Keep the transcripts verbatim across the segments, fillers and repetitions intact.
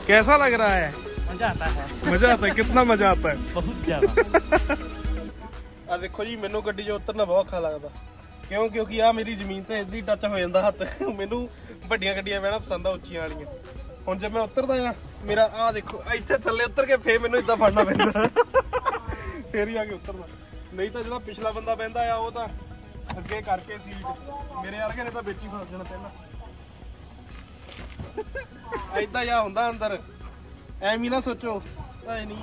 कैसा लग रहा है? मजा आता है। मजा आता है? कितना मजा आता है? बहुत ज्यादा। आ देखो जी मैनू गड्डी चों उतरना बहुत औखा लगदा क्यों क्योंकि आ मेरी जमीन ते इदां ही टच हो जांदा हत्थ मैनू वड्डियां गड्डियां बहना पसंद आ उच्चियां वालियां हुण जब मैं उतरदा आ मेरा आ देखो इत्थे थल्ले उतर के फिर मैनू इदां फड़ना पैंदा फिर ही आके उतरना नहीं तो जिहड़ा पिछला बंदा बहिंदा आ वो तां अगे करके सीट मेरे वर्गे ने तां विच ही फस जाना पहला इदां या हुंदा अंदर ਐਵੇਂ ਨਾ ਸੋਚੋ ਐ ਨਹੀਂ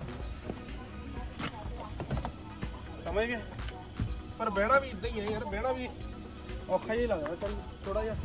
ਸਮਝ ਗਏ ਪਰ ਬਹਿਣਾ ਵੀ ਇਦਾਂ ਹੀ ਹੈ ਯਾਰ ਬਹਿਣਾ ਵੀ ਔਖਾ ਹੀ ਲੱਗਦਾ ਚੱਲ ਥੋੜਾ ਜਿਹਾ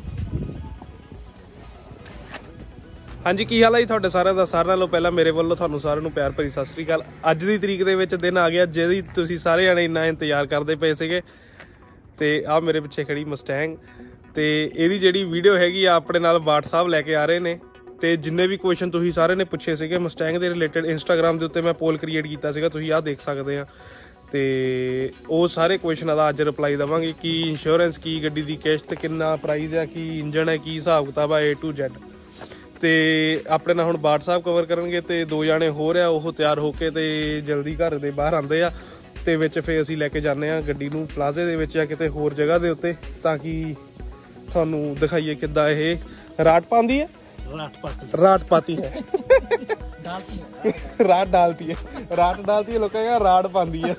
ਹਾਂਜੀ ਕੀ ਹਾਲ ਹੈ ਜੀ ਤੁਹਾਡੇ ਸਾਰਿਆਂ ਦਾ ਸਾਰਿਆਂ ਨਾਲੋਂ ਪਹਿਲਾਂ ਮੇਰੇ ਵੱਲੋਂ ਤੁਹਾਨੂੰ ਸਾਰਿਆਂ ਨੂੰ ਪਿਆਰ ਭਰੀ ਸਤਿ ਸ੍ਰੀ ਅਕਾਲ ਅੱਜ ਦੀ ਤਰੀਕ ਦੇ ਵਿੱਚ ਦਿਨ ਆ ਗਿਆ ਜਿਹਦੀ ਤੁਸੀਂ ਸਾਰੇ ਜਣੇ ਇੰਨਾ ਇੰਤਜ਼ਾਰ ਕਰਦੇ ਪਏ ਸੀਗੇ ਤੇ ਆ ਮੇਰੇ ਪਿੱਛੇ ਖੜੀ ਮਸਟੈਂਗ ਤੇ ਇਹਦੀ ਜਿਹੜੀ ਵੀਡੀਓ ਹੈਗੀ ਆ ਆਪਣੇ ਨਾਲ WhatsApp ਲੈ ਕੇ ਆ ਰਹੇ ਨੇ ਤੇ ਜਿੰਨੇ ਵੀ ਕੁਐਸਚਨ ਤੁਸੀਂ ਸਾਰੇ ਨੇ ਪੁੱਛੇ ਸੀਗੇ ਮਸਟੈਂਗ ਦੇ ਰਿਲੇਟਡ ਇੰਸਟਾਗ੍ਰਾਮ ਦੇ ਉੱਤੇ ਮੈਂ ਪੋਲ ਕ੍ਰੀਏਟ ਕੀਤਾ ਸੀਗਾ ਤੁਸੀਂ ਆਹ ਦੇਖ ਸਕਦੇ ਆ ਤੇ ਉਹ ਸਾਰੇ ਕੁਐਸਚਨਾਂ ਦਾ ਅੱਜ ਰਿਪਲਾਈ ਦੇਵਾਂਗੇ ਕੀ ਇੰਸ਼ੋਰੈਂਸ ਕੀ ਗੱਡੀ ਦੀ ਕਿਸ਼ਤ ਕਿੰਨਾ ਪ੍ਰਾਈਸ ਆ ਕੀ ਇੰਜਨ ਹੈ ਕੀ ਹਿਸਾਬ ਕਿਤਾਬ ਆ ਏ ਟੂ ਜ਼ੈਡ ਤੇ ਆਪਣੇ ਨਾਲ ਹੁਣ WhatsApp ਕਵਰ ਕਰਨਗੇ ਤੇ ਦੋ ਜਾਣੇ ਹੋ ਰਿਹਾ ਉਹ ਤਿਆਰ ਹੋ ਕੇ ਤੇ ਜਲਦੀ ਘਰ ਦੇ ਬਾਹਰ ਆਉਂਦੇ ਆ ਤੇ ਵਿੱਚ ਫੇਰ ਅਸੀਂ ਲੈ ਕੇ ਜਾਂਦੇ ਆ ਗੱਡੀ ਨੂੰ ਪਲਾਜ਼ੇ ਦੇ ਵਿੱਚ ਜਾਂ ਕਿਤੇ ਹੋਰ ਜਗ੍ਹਾ ਦੇ ਉੱਤੇ ਤਾਂ ਕਿ ਤੁਹਾਨੂੰ ਦਿਖਾਈਏ ਕਿੱਦਾਂ ਇਹ ਰਾਟ ਪਾਉਂਦੀ ਹੈ रात पाती रात पाती है डालती है रात डालती है रात डालती है लोग कहेगा रात पाती है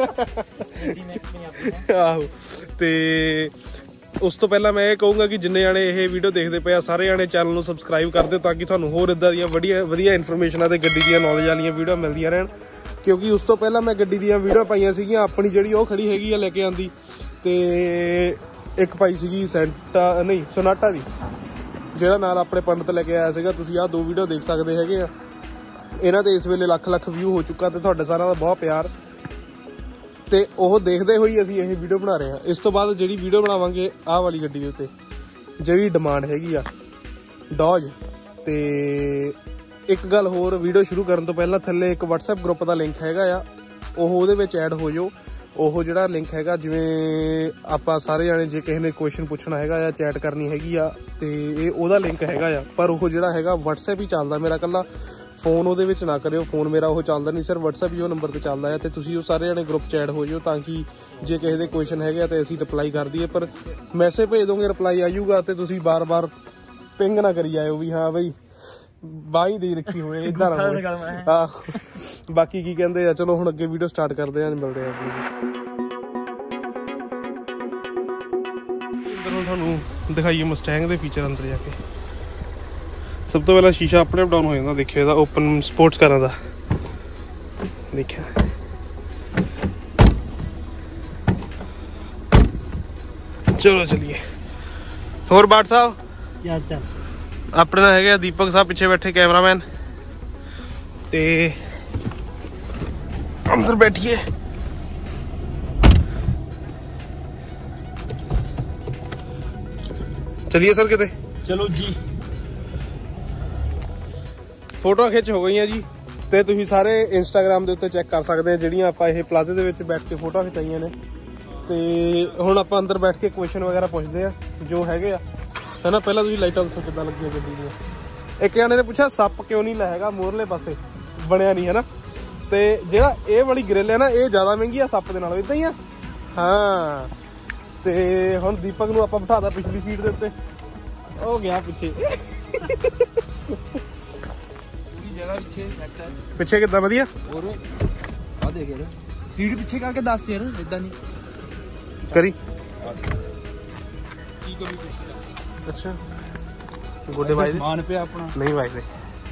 आहो ते उस तो पहला मैं ये कहूँगा कि जिन्ने जाने ये वीडियो देखते पे सारे जाने चैनल को सबसक्राइब कर दो ताकि थानू होर इदां दियां वधिया वधिया इन्फॉर्मेशन ते गड्डी दियां नॉलेज वालियां वीडियो मिलदियां रहन क्योंकि उस तो पहला मैं गड्डी दियां वीडियो पाईयां सीगियां अपनी जिहड़ी ओह खड़ी हैगी आ लेके आंदी ते एक पाई सीगी सेंटा नहीं सोनाटा दी ਜਿਹੜਾ ਨਾਲ ਆਪਣੇ ਪੰਡਤ ਲੈ ਕੇ ਆਇਆ ਸੀਗਾ ਤੁਸੀਂ ਆਹ ਦੋ ਵੀਡੀਓ ਦੇਖ ਸਕਦੇ ਹੈਗੇ ਆ ਇਹਨਾਂ ਤੇ ਇਸ ਵੇਲੇ ਲੱਖ ਲੱਖ ਵਿਊ ਹੋ ਚੁੱਕਾ ਤੇ ਤੁਹਾਡੇ ਸਾਰਿਆਂ ਦਾ ਬਹੁਤ ਪਿਆਰ ਤੇ ਉਹ ਦੇਖਦੇ ਹੋਈ ਅਸੀਂ ਇਹ ਵੀਡੀਓ ਬਣਾ ਰਹੇ ਹਾਂ ਇਸ ਤੋਂ ਬਾਅਦ ਜਿਹੜੀ ਵੀਡੀਓ ਬਣਾਵਾਂਗੇ ਆਹ ਵਾਲੀ ਗੱਡੀ ਦੇ ਉੱਤੇ ਜਿਹੜੀ ਡਿਮਾਂਡ ਹੈਗੀ ਆ ਡੌਜ ਤੇ ਇੱਕ ਗੱਲ ਹੋਰ ਵੀਡੀਓ ਸ਼ੁਰੂ ਕਰਨ ਤੋਂ ਪਹਿਲਾਂ ਥੱਲੇ ਇੱਕ WhatsApp ਗਰੁੱਪ ਦਾ ਲਿੰਕ ਹੈਗਾ ਆ ਉਹ ਉਹਦੇ ਵਿੱਚ ਐਡ ਹੋ ਜਾਓ ਉਹ ਜਿਹੜਾ ਲਿੰਕ ਹੈਗਾ ਜਿਵੇਂ ਆਪਾਂ ਸਾਰੇ ਜਾਣੇ ਜੇ ਕਿਸੇ ਨੇ ਕੁਐਸਚਨ ਪੁੱਛਣਾ ਹੈਗਾ ਜਾਂ ਚੈਟ ਕਰਨੀ ਹੈਗੀ ਆ ਤੇ ਇਹ ਉਹਦਾ ਲਿੰਕ ਹੈਗਾ ਆ ਪਰ ਉਹ ਜਿਹੜਾ ਹੈਗਾ WhatsApp ਹੀ ਚੱਲਦਾ ਮੇਰਾ ਇਕੱਲਾ ਫੋਨ ਉਹਦੇ ਵਿੱਚ ਨਾ ਕਰਿਓ ਫੋਨ ਮੇਰਾ ਉਹ ਚੱਲਦਾ ਨਹੀਂ ਸਿਰਫ WhatsApp ਹੀ ਉਹ ਨੰਬਰ ਤੇ ਚੱਲਦਾ ਆ ਤੇ ਤੁਸੀਂ ਉਹ ਸਾਰੇ ਜਾਣੇ ਗਰੁੱਪ 'ਚ ਐਡ ਹੋ ਜਾਓ ਤਾਂ ਕਿ ਜੇ ਕਿਸੇ ਦੇ ਕੁਐਸਚਨ ਹੈਗੇ ਆ ਤੇ ਅਸੀਂ ਰਿਪਲਾਈ ਕਰ ਦਈਏ ਪਰ ਮੈਸੇਜ ਭੇਜ ਦੋਗੇ ਰਿਪਲਾਈ ਆਜੂਗਾ ਤੇ ਤੁਸੀਂ ਬਾਰ-ਬਾਰ ਪਿੰਗ ਨਾ ਕਰੀ ਜਾਇਓ ਵੀ ਹਾਂ ਬਈ ਬਾਈ ਦੇ ਰੱਖੀ ਹੋਏ ਇਦਾਂ ਨਾ ਹਾਂ ਬਾਕੀ ਕੀ ਕਹਿੰਦੇ ਆ ਚਲੋ ਹੁਣ ਅੱਗੇ ਵੀਡੀਓ ਸਟਾਰਟ ਕਰਦੇ ਆ ਮਿਲਦੇ ਆ ਤੁਹਾਨੂੰ ਦਿਖਾਈਏ ਮਸਟੈਂਗ ਦੇ ਫੀਚਰ ਅੰਦਰ ਜਾ ਕੇ ਸਭ ਤੋਂ ਪਹਿਲਾਂ ਸ਼ੀਸ਼ਾ ਆਪਣੇ ਆਪ ਡਾਊਨ ਹੋ ਜਾਂਦਾ ਦੇਖਿਓ ਇਹਦਾ ਓਪਨ ਸਪੋਰਟਸ ਕਾਰਾਂ ਦਾ ਦੇਖਿਆ ਚਲੋ ਚਲੀਏ ਹੋਰ ਬਾਟ ਸਾਹਿਬ ਕੀ ਹਾਲ ਚਾਲ ਆਪਣੇ ਨਾਲ ਹੈਗੇ ਦੀਪਕ ਸਾਹਿਬ ਪਿੱਛੇ ਬੈਠੇ ਕੈਮਰਾਮੈਨ ਤੇ ਅੰਦਰ ਬੈਠੀਏ चलिए सर किते चलो जी फोटो खिच हो गई जी ਤੇ ਤੁਸੀਂ ਸਾਰੇ ਇੰਸਟਾਗ੍ਰਾਮ ਦੇ ਉੱਤੇ ਚੈੱਕ ਕਰ ਸਕਦੇ ਆ ਜਿਹੜੀਆਂ ਆਪਾਂ ਇਹ ਪਲਾਜ਼ੇ ਦੇ ਵਿੱਚ ਬੈਠ ਕੇ ਫੋਟੋ ਖਿਚਾਈਆਂ ਨੇ ਤੇ ਹੁਣ ਆਪਾਂ ਅੰਦਰ ਬੈਠ ਕੇ ਕੁਐਸਚਨ ਵਗੈਰਾ ਪੁੱਛਦੇ ਆ ਜੋ ਹੈਗੇ ਆ ਹਨਾ ਪਹਿਲਾਂ ਤੁਸੀਂ ਲਾਈਟਾਂ ਦੱਸੋ ਕਿੱਦਾਂ ਲੱਗੀਆਂ ਗੱਡੀ ਦੀਆਂ ਇੱਕ ਜਣੇ ਨੇ ਪੁੱਛਿਆ ਸੱਪ ਕਿਉਂ ਨਹੀਂ ਹੈਗਾ ਮੋਰਲੇ ਪਾਸੇ ਬਣਿਆ ਨਹੀਂ ਹਨਾ ਤੇ ਜਿਹੜਾ ਇਹ ਵਾਲੀ ਗ੍ਰਿਲ ਹੈ ਨਾ ਇਹ ਜ਼ਿਆਦਾ ਮਹਿੰਗੀ ਆ ਸੱਪ ਦੇ ਨਾਲੋਂ ਇਦਾਂ ਹੀ ਆ ਹਾਂ ਤੇ ਹੁਣ ਦੀਪਕ ਨੂੰ ਆਪਾਂ ਬਿਠਾਦਾ ਪਿਛਲੀ ਸੀਟ ਦੇ ਉੱਤੇ ਉਹ ਗਿਆ ਪਿੱਛੇ ਪੂਰੀ ਜਗ੍ਹਾ ਪਿੱਛੇ ਸੈੱਟ ਹੈ ਪਿੱਛੇ ਕਿੱਦਾਂ ਵਧੀਆ ਹੋਰ ਆ ਦੇਖ ਯਾਰ ਸੀਟ ਪਿੱਛੇ ਕਰਕੇ ਦੱਸ ਯਾਰ ਇਦਾਂ ਨਹੀਂ ਕਰੀ ਕੀ ਕਰੀ ਪਿੱਛੇ ਅੱਛਾ ਗੋਡੇ ਵਾਈ ਸਮਾਨ ਪਿਆ ਆਪਣਾ ਨਹੀਂ ਵਾਈ ਦੇ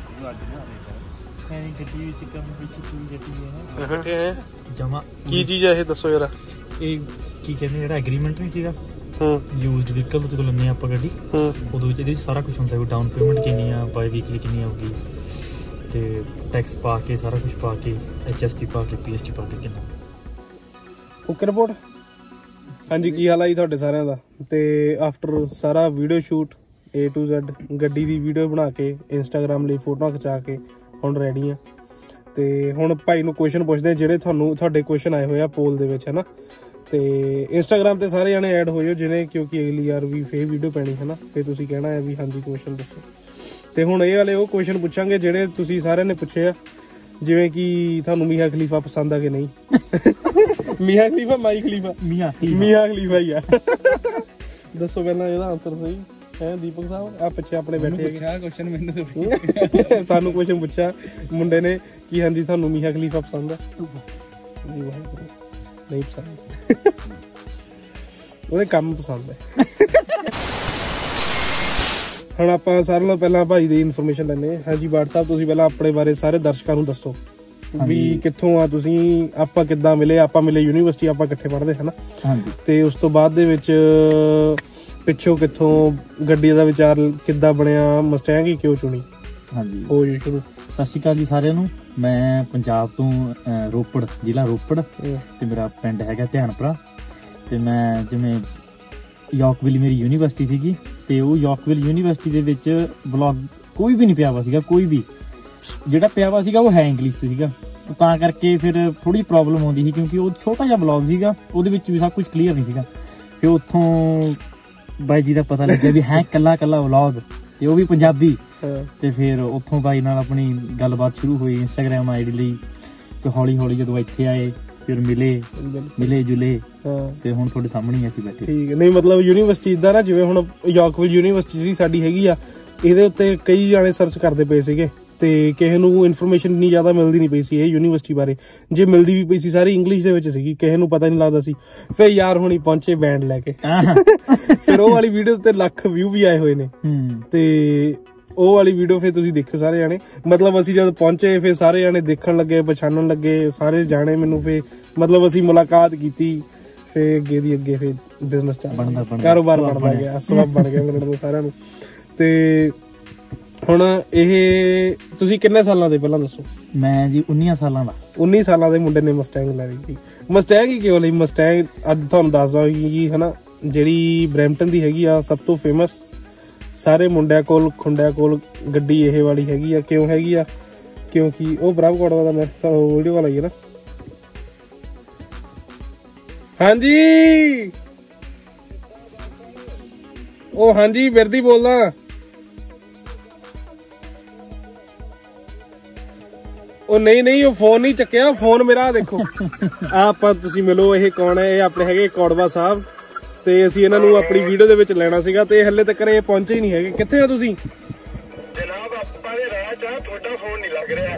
ਐਨੀ ਗੱਡੀ ਵਿੱਚ ਕੰਮ ਪਿੱਛੇ ਕੀ ਗੱਡੀ ਹੈ ਬੈਠੇ ਹੈ ਜਮਾ ਕੀ ਚੀਜ਼ ਹੈ ਇਹ ਦੱਸੋ ਯਾਰ ਇਹ ਕੀ ਕਹਿੰਦੇ ਜਿਹੜਾ ਐਗਰੀਮੈਂਟ ਨਹੀਂ ਸੀਗਾ ਹੂੰ ਯੂਜ਼ਡ ਵਹੀਕਲ ਤੇ ਤੋਂ ਲੈਂਦੇ ਆਪਾਂ ਗੱਡੀ ਹੂੰ ਉਹਦੇ ਵਿੱਚ ਇਹਦੇ ਸਾਰਾ ਕੁਝ ਹੁੰਦਾ ਕੋਈ ਡਾਊਨ ਪੇਮੈਂਟ ਕਿੰਨੀ ਆ ਬਾਈ ਵੀਕਲੀ ਕਿੰਨੀ ਆਊਗੀ ਤੇ ਟੈਕਸ ਪਾ ਕੇ ਸਾਰਾ ਕੁਝ ਪਾ ਕੇ ਐਚਐਸਟੀ ਪਾ ਕੇ ਪੀਐਸਟੀ ਪਾ ਕੇ ਕਿੰਨਾ ਓਕੇ ਰਿਪੋਰਟ ਹਾਂਜੀ ਕੀ ਹਾਲ ਆ ਜੀ ਤੁਹਾਡੇ ਸਾਰਿਆਂ ਦਾ ਤੇ ਆਫਟਰ ਸਾਰਾ video shoot A to Z ਗੱਡੀ ਦੀ ਵੀਡੀਓ ਬਣਾ ਕੇ ਇੰਸਟਾਗ੍ਰਾਮ ਲਈ ਫੋਟੋਆਂ ਖਿਚਾ ਕੇ ਹੁਣ ਰੈਡੀ ਆ ਤੇ ਹੁਣ ਭਾਈ ਨੂੰ ਕੁਐਸਚਨ ਪੁੱਛਦੇ ਜਿਹੜੇ ਤੁਹਾਨੂੰ ਤੁਹਾਡੇ ਕੁਐਸਚਨ ਆਏ ਹੋਏ ਆ ਪੋਲ ਦੇ ਵਿੱਚ ਹਨਾ ਤੇ ਇੰਸਟਾਗ੍ਰਾਮ ਤੇ ਸਾਰੇ ਜਾਣੇ ਐਡ ਹੋ ਜਾਓ ਜਿਹਨੇ ਕਿਉਂਕਿ ਅਗਲੀ ਯਾਰ ਵੀ ਫੇਰ ਵੀਡੀਓ ਪੈਣੀ ਹੈ ਨਾ ਫਿਰ ਤੁਸੀਂ ਕਹਿਣਾ ਹੈ ਵੀ ਹਾਂਜੀ ਕੁਐਸਚਨ ਦੱਸੋ ਤੇ ਹੁਣ ਇਹ ਵਾਲੇ ਉਹ ਕੁਐਸਚਨ ਪੁੱਛਾਂਗੇ ਜਿਹੜੇ ਤੁਸੀਂ ਸਾਰਿਆਂ ਨੇ ਪੁੱਛੇ ਆ, ਜਿਵੇਂ ਕਿ ਤੁਹਾਨੂੰ ਮੀਆਂ ਖਲੀਫਾ ਪਸੰਦ ਆ ਕਿ ਨਹੀਂ। Mia Khalifa Mia Khalifa Mia Mia Khalifa ਹੀ ਆ। ਦੱਸੋ ਪਹਿਲਾਂ ਇਹਦਾ ਆਨਸਰ ਸਹੀ ਹੈ ਦੀਪਕ ਸਾਹਿਬ। ਆ ਪਿੱਛੇ ਆਪਣੇ ਬੈਠੇ ਹੈਗੇ ਕੁਐਸਚਨ ਮੈਨੂੰ ਸਾਨੂੰ ਕੁਐਸਚਨ ਪੁੱਛਿਆ ਮੁੰਡੇ ਨੇ ਕਿ ਹਾਂਜੀ ਤੁਹਾਨੂੰ ਮੀਆਂ ਖਲੀਫਾ ਪਸੰਦ ਆ? ਨਹੀਂ ਪਸੰਦ, ਉਹਦੇ ਕੰਮ ਪਸੰਦ ਹੈ। ਹੁਣ ਆਪਾਂ ਸਾਰਿਆਂ ਨਾਲੋਂ ਪਹਿਲਾਂ ਭਾਈ ਦੀ ਇਨਫੋਰਮੇਸ਼ਨ ਲੈਣੇ। ਹਾਂਜੀ ਬਾਟ ਸਾਹਿਬ, ਤੁਸੀਂ ਪਹਿਲਾਂ ਆਪਣੇ ਬਾਰੇ ਸਾਰੇ ਦਰਸ਼ਕਾਂ ਨੂੰ ਦੱਸੋ ਵੀ ਕਿੱਥੋਂ ਆ ਤੁਸੀਂ, ਆਪਾਂ ਕਿੱਦਾਂ ਮਿਲੇ? ਆਪਾਂ ਮਿਲੇ ਯੂਨੀਵਰਸਿਟੀ, ਆਪਾਂ ਇਕੱਠੇ ਪੜ੍ਹਦੇ ਹਨਾ। ਹਾਂਜੀ। ਤੇ ਉਸ ਤੋਂ ਬਾਅਦ ਦੇ ਵਿੱਚ ਪਿੱਛੋਂ ਕਿੱਥੋਂ ਗੱਡੀ ਦਾ ਵਿਚਾਰ ਕਿੱਦਾਂ ਬਣਿਆ, ਮਸਟੈਂਗ ਹੀ ਕਿਉਂ ਚੁਣੀ? ਹਾਂਜੀ ਹੋ ਜੀ ਸ਼ੁਰੂ। ਸਤਿ ਸ਼੍ਰੀ ਅਕਾਲ ਜੀ ਸਾਰਿਆਂ ਨੂੰ। ਮੈਂ ਪੰਜਾਬ ਤੋਂ, ਰੋਪੜ ਜ਼ਿਲ੍ਹਾ ਰੋਪੜ, ਤੇ ਮੇਰਾ ਪਿੰਡ ਹੈਗਾ ਧਿਆਨਪੁਰਾ। ਤੇ ਮੈਂ ਜਿਵੇਂ ਯਾਰਕਵਿਲ ਮੇਰੀ ਯੂਨੀਵਰਸਿਟੀ ਸੀਗੀ, ਤੇ ਉਹ ਯਾਰਕਵਿਲ ਯੂਨੀਵਰਸਿਟੀ ਦੇ ਵਿੱਚ ਵਲੌਗ ਕੋਈ ਵੀ ਨਹੀਂ ਪਿਆ ਵਾ ਸੀਗਾ, ਕੋਈ ਵੀ ਜਿਹੜਾ ਪਿਆ ਵਾ ਸੀਗਾ ਉਹ ਹੈ ਇੰਗਲਿਸ਼ ਸੀਗਾ। ਤਾਂ ਕਰਕੇ ਫਿਰ ਥੋੜੀ ਪ੍ਰੋਬਲਮ ਆਉਂਦੀ ਸੀ, ਕਿਉਂਕਿ ਉਹ ਛੋਟਾ ਜਿਹਾ ਵਲੌਗ ਸੀਗਾ, ਉਹਦੇ ਵਿੱਚ ਵੀ ਸਭ ਕੁਝ ਕਲੀਅਰ ਨਹੀਂ ਸੀਗਾ। ਫਿਰ ਉੱਥੋਂ ਬਾਈ ਜੀ ਦਾ ਪਤਾ ਲੱਗਿਆ ਵੀ ਹੈ ਕੱਲਾ ਕੱਲਾ ਵਲੌਗ, ਤੇ ਉਹ ਵੀ ਪੰਜਾਬੀ। ਤੇ ਫਿਰ ਉੱਥੋਂ ਬਾਈ ਨਾਲ ਆਪਣੀ ਗੱਲਬਾਤ ਸ਼ੁਰੂ ਹੋਈ ਇੰਸਟਾਗ੍ਰਾਮ ਆਈ ਡੀ ਲਈ। ਤੇ ਹੌਲੀ ਹੌਲੀ ਜਦੋਂ ਇੱਥੇ ਆਏ ਫਿਰ ਮਿਲੇ ਮਿਲੇ ਜੁਲੇ, ਤੇ ਹੁਣ ਤੁਹਾਡੇ ਸਾਹਮਣੇ ਹੀ ਅਸੀਂ ਬੈਠੇ। ਠੀਕ ਹੈ। ਨਹੀਂ ਮਤਲਬ ਯੂਨੀਵਰਸਿਟੀ ਇਦਾਂ ਨਾ, ਜਿਵੇਂ ਹੁਣ ਯਾਰਕਵਿਲ ਯੂਨੀਵਰਸਿਟੀ ਜਿਹੜੀ ਸਾਡੀ ਹੈਗੀ ਆ, ਇਹਦੇ ਉੱਤੇ ਕਈ ਜਾਣੇ ਸਰਚ ਕਰਦੇ ਪਏ ਸੀਗੇ, ਤੇ ਕਿਸੇ ਨੂੰ ਇਨਫੋਰਮੇਸ਼ਨ ਇੰਨੀ ਜ਼ਿਆਦਾ ਮਿਲਦੀ ਨਹੀਂ ਪਈ ਸੀ ਇਹ ਯੂਨੀਵਰਸਿਟੀ ਬਾਰੇ। ਜੇ ਮਿਲਦੀ ਵੀ ਪਈ ਸੀ ਸਾਰੀ ਇੰਗਲਿਸ਼ ਦੇ ਵਿੱਚ ਸੀਗੀ, ਕਿਸੇ ਨੂੰ ਪਤਾ ਨਹੀਂ ਲੱਗਦਾ ਸੀ। ਫਿਰ ਯਾਰ ਹੁਣੀ ਪਹੁੰਚੇ ਬੈਂਡ ਲੈ ਕੇ, ਫਿਰ ਉਹ ਵਾਲੀ ਵੀਡੀਓ ਤੇ ਲੱਖ ਵਿਊ ਵੀ ਆਏ ਹੋਏ ਨੇ। ਤੇ ਉਹ ਵਾਲੀ ਵੀਡੀਓ ਫਿਰ ਤੁਸੀਂ ਦੇਖਿਓ ਸਾਰੇ ਜਾਣੇ। ਮਤਲਬ ਅਸੀਂ ਜਦ ਪਹੁੰਚੇ ਫਿਰ ਸਾਰੇ ਜਾਣੇ ਦੇਖਣ ਲੱਗੇ, ਪਛਾਣਨ ਲੱਗੇ ਸਾਰੇ ਜਾਣੇ ਮੈਨੂੰ। ਫਿਰ ਮਤਲਬ ਅਸੀਂ ਮੁਲਾਕਾਤ ਕੀਤੀ, ਫਿਰ ਅੱਗੇ ਦੀ ਅੱਗੇ ਫਿਰ ਬਿਜ਼ਨਸ ਚੱਲਦਾ, ਕਾਰੋਬਾਰ ਬਣਦਾ ਗਿਆ, ਸਬੱਬ ਬਣ ਗਿਆ ਮਿਲਣ ਤੋਂ ਸਾਰਿਆਂ ਨੂੰ। ਤੇ ਹੁਣ ਇਹ ਤੁਸੀਂ ਕਿੰਨੇ ਸਾਲਾਂ ਦੇ ਪਹਿਲਾਂ ਦੱਸੋ? ਮੈਂ ਜੀ ਉਨੀਆਂ ਸਾਲਾਂ ਦਾ। ਉੱਨੀ ਸਾਲਾਂ ਦੇ ਮੁੰਡੇ ਨੇ ਮਸਟੈਂਗ ਲੈ ਲਈ। ਮਸਟੈਂਗ ਹੀ ਕਿਉਂ ਲਈ? ਮਸਟੈਂਗ ਅੱਜ ਤੁਹਾਨੂੰ ਦੱਸਦਾ ਜੀ ਹਨਾ, ਜਿਹੜੀ ਬਰੈਂਪਟਨ ਦੀ ਹੈਗੀ ਆ ਸਭ ਤੋਂ ਫੇਮਸ, ਸਾਰੇ ਮੁੰਡਿਆਂ ਕੋਲ ਖੁੰਡਿਆਂ ਕੋਲ ਗੱਡੀ ਇਹ ਵਾਲੀ ਹੈਗੀ ਆ। ਕਿਉਂ ਹੈਗੀ ਆ? ਕਿਉਂਕਿ ਉਹ ਬਰਾਵ ਕੋਟ ਦਾ ਮੈਂ ਵੀਡੀਓ ਵਾਲਾ ਹੀ ਹੈ ਨਾ। ਹਾਂਜੀ ਉਹ ਹਾਂਜੀ ਬਿਰਦੀ ਬੋਲਦਾ। ਉਹ ਨਹੀਂ ਨਹੀਂ ਉਹ ਫੋਨ ਨਹੀਂ ਚੱਕਿਆ, ਫੋਨ ਮੇਰਾ ਦੇਖੋ। ਆ ਆਪਾਂ ਤੁਸੀਂ ਮਿਲੋ, ਇਹ ਕੌਣ ਹੈ? ਇਹ ਆਪਣੇ ਹੈਗੇ ਕੌੜਵਾ ਸਾਹਿਬ, ਤੇ ਅਸੀਂ ਇਹਨਾਂ ਨੂੰ ਆਪਣੀ ਵੀਡੀਓ ਦੇ ਵਿੱਚ ਲੈਣਾ ਸੀਗਾ, ਤੇ ਹਲੇ ਤੱਕ ਇਹ ਪਹੁੰਚੇ ਹੀ ਨਹੀਂ ਹੈਗੇ। ਕਿੱਥੇ ਹੋ ਤੁਸੀਂ? ਜਨਾਬ ਆਪਾਂ ਦੇ ਰਾਹ ਚ, ਤੁਹਾਡਾ ਫੋਨ ਨਹੀਂ ਲੱਗ ਰਿਹਾ।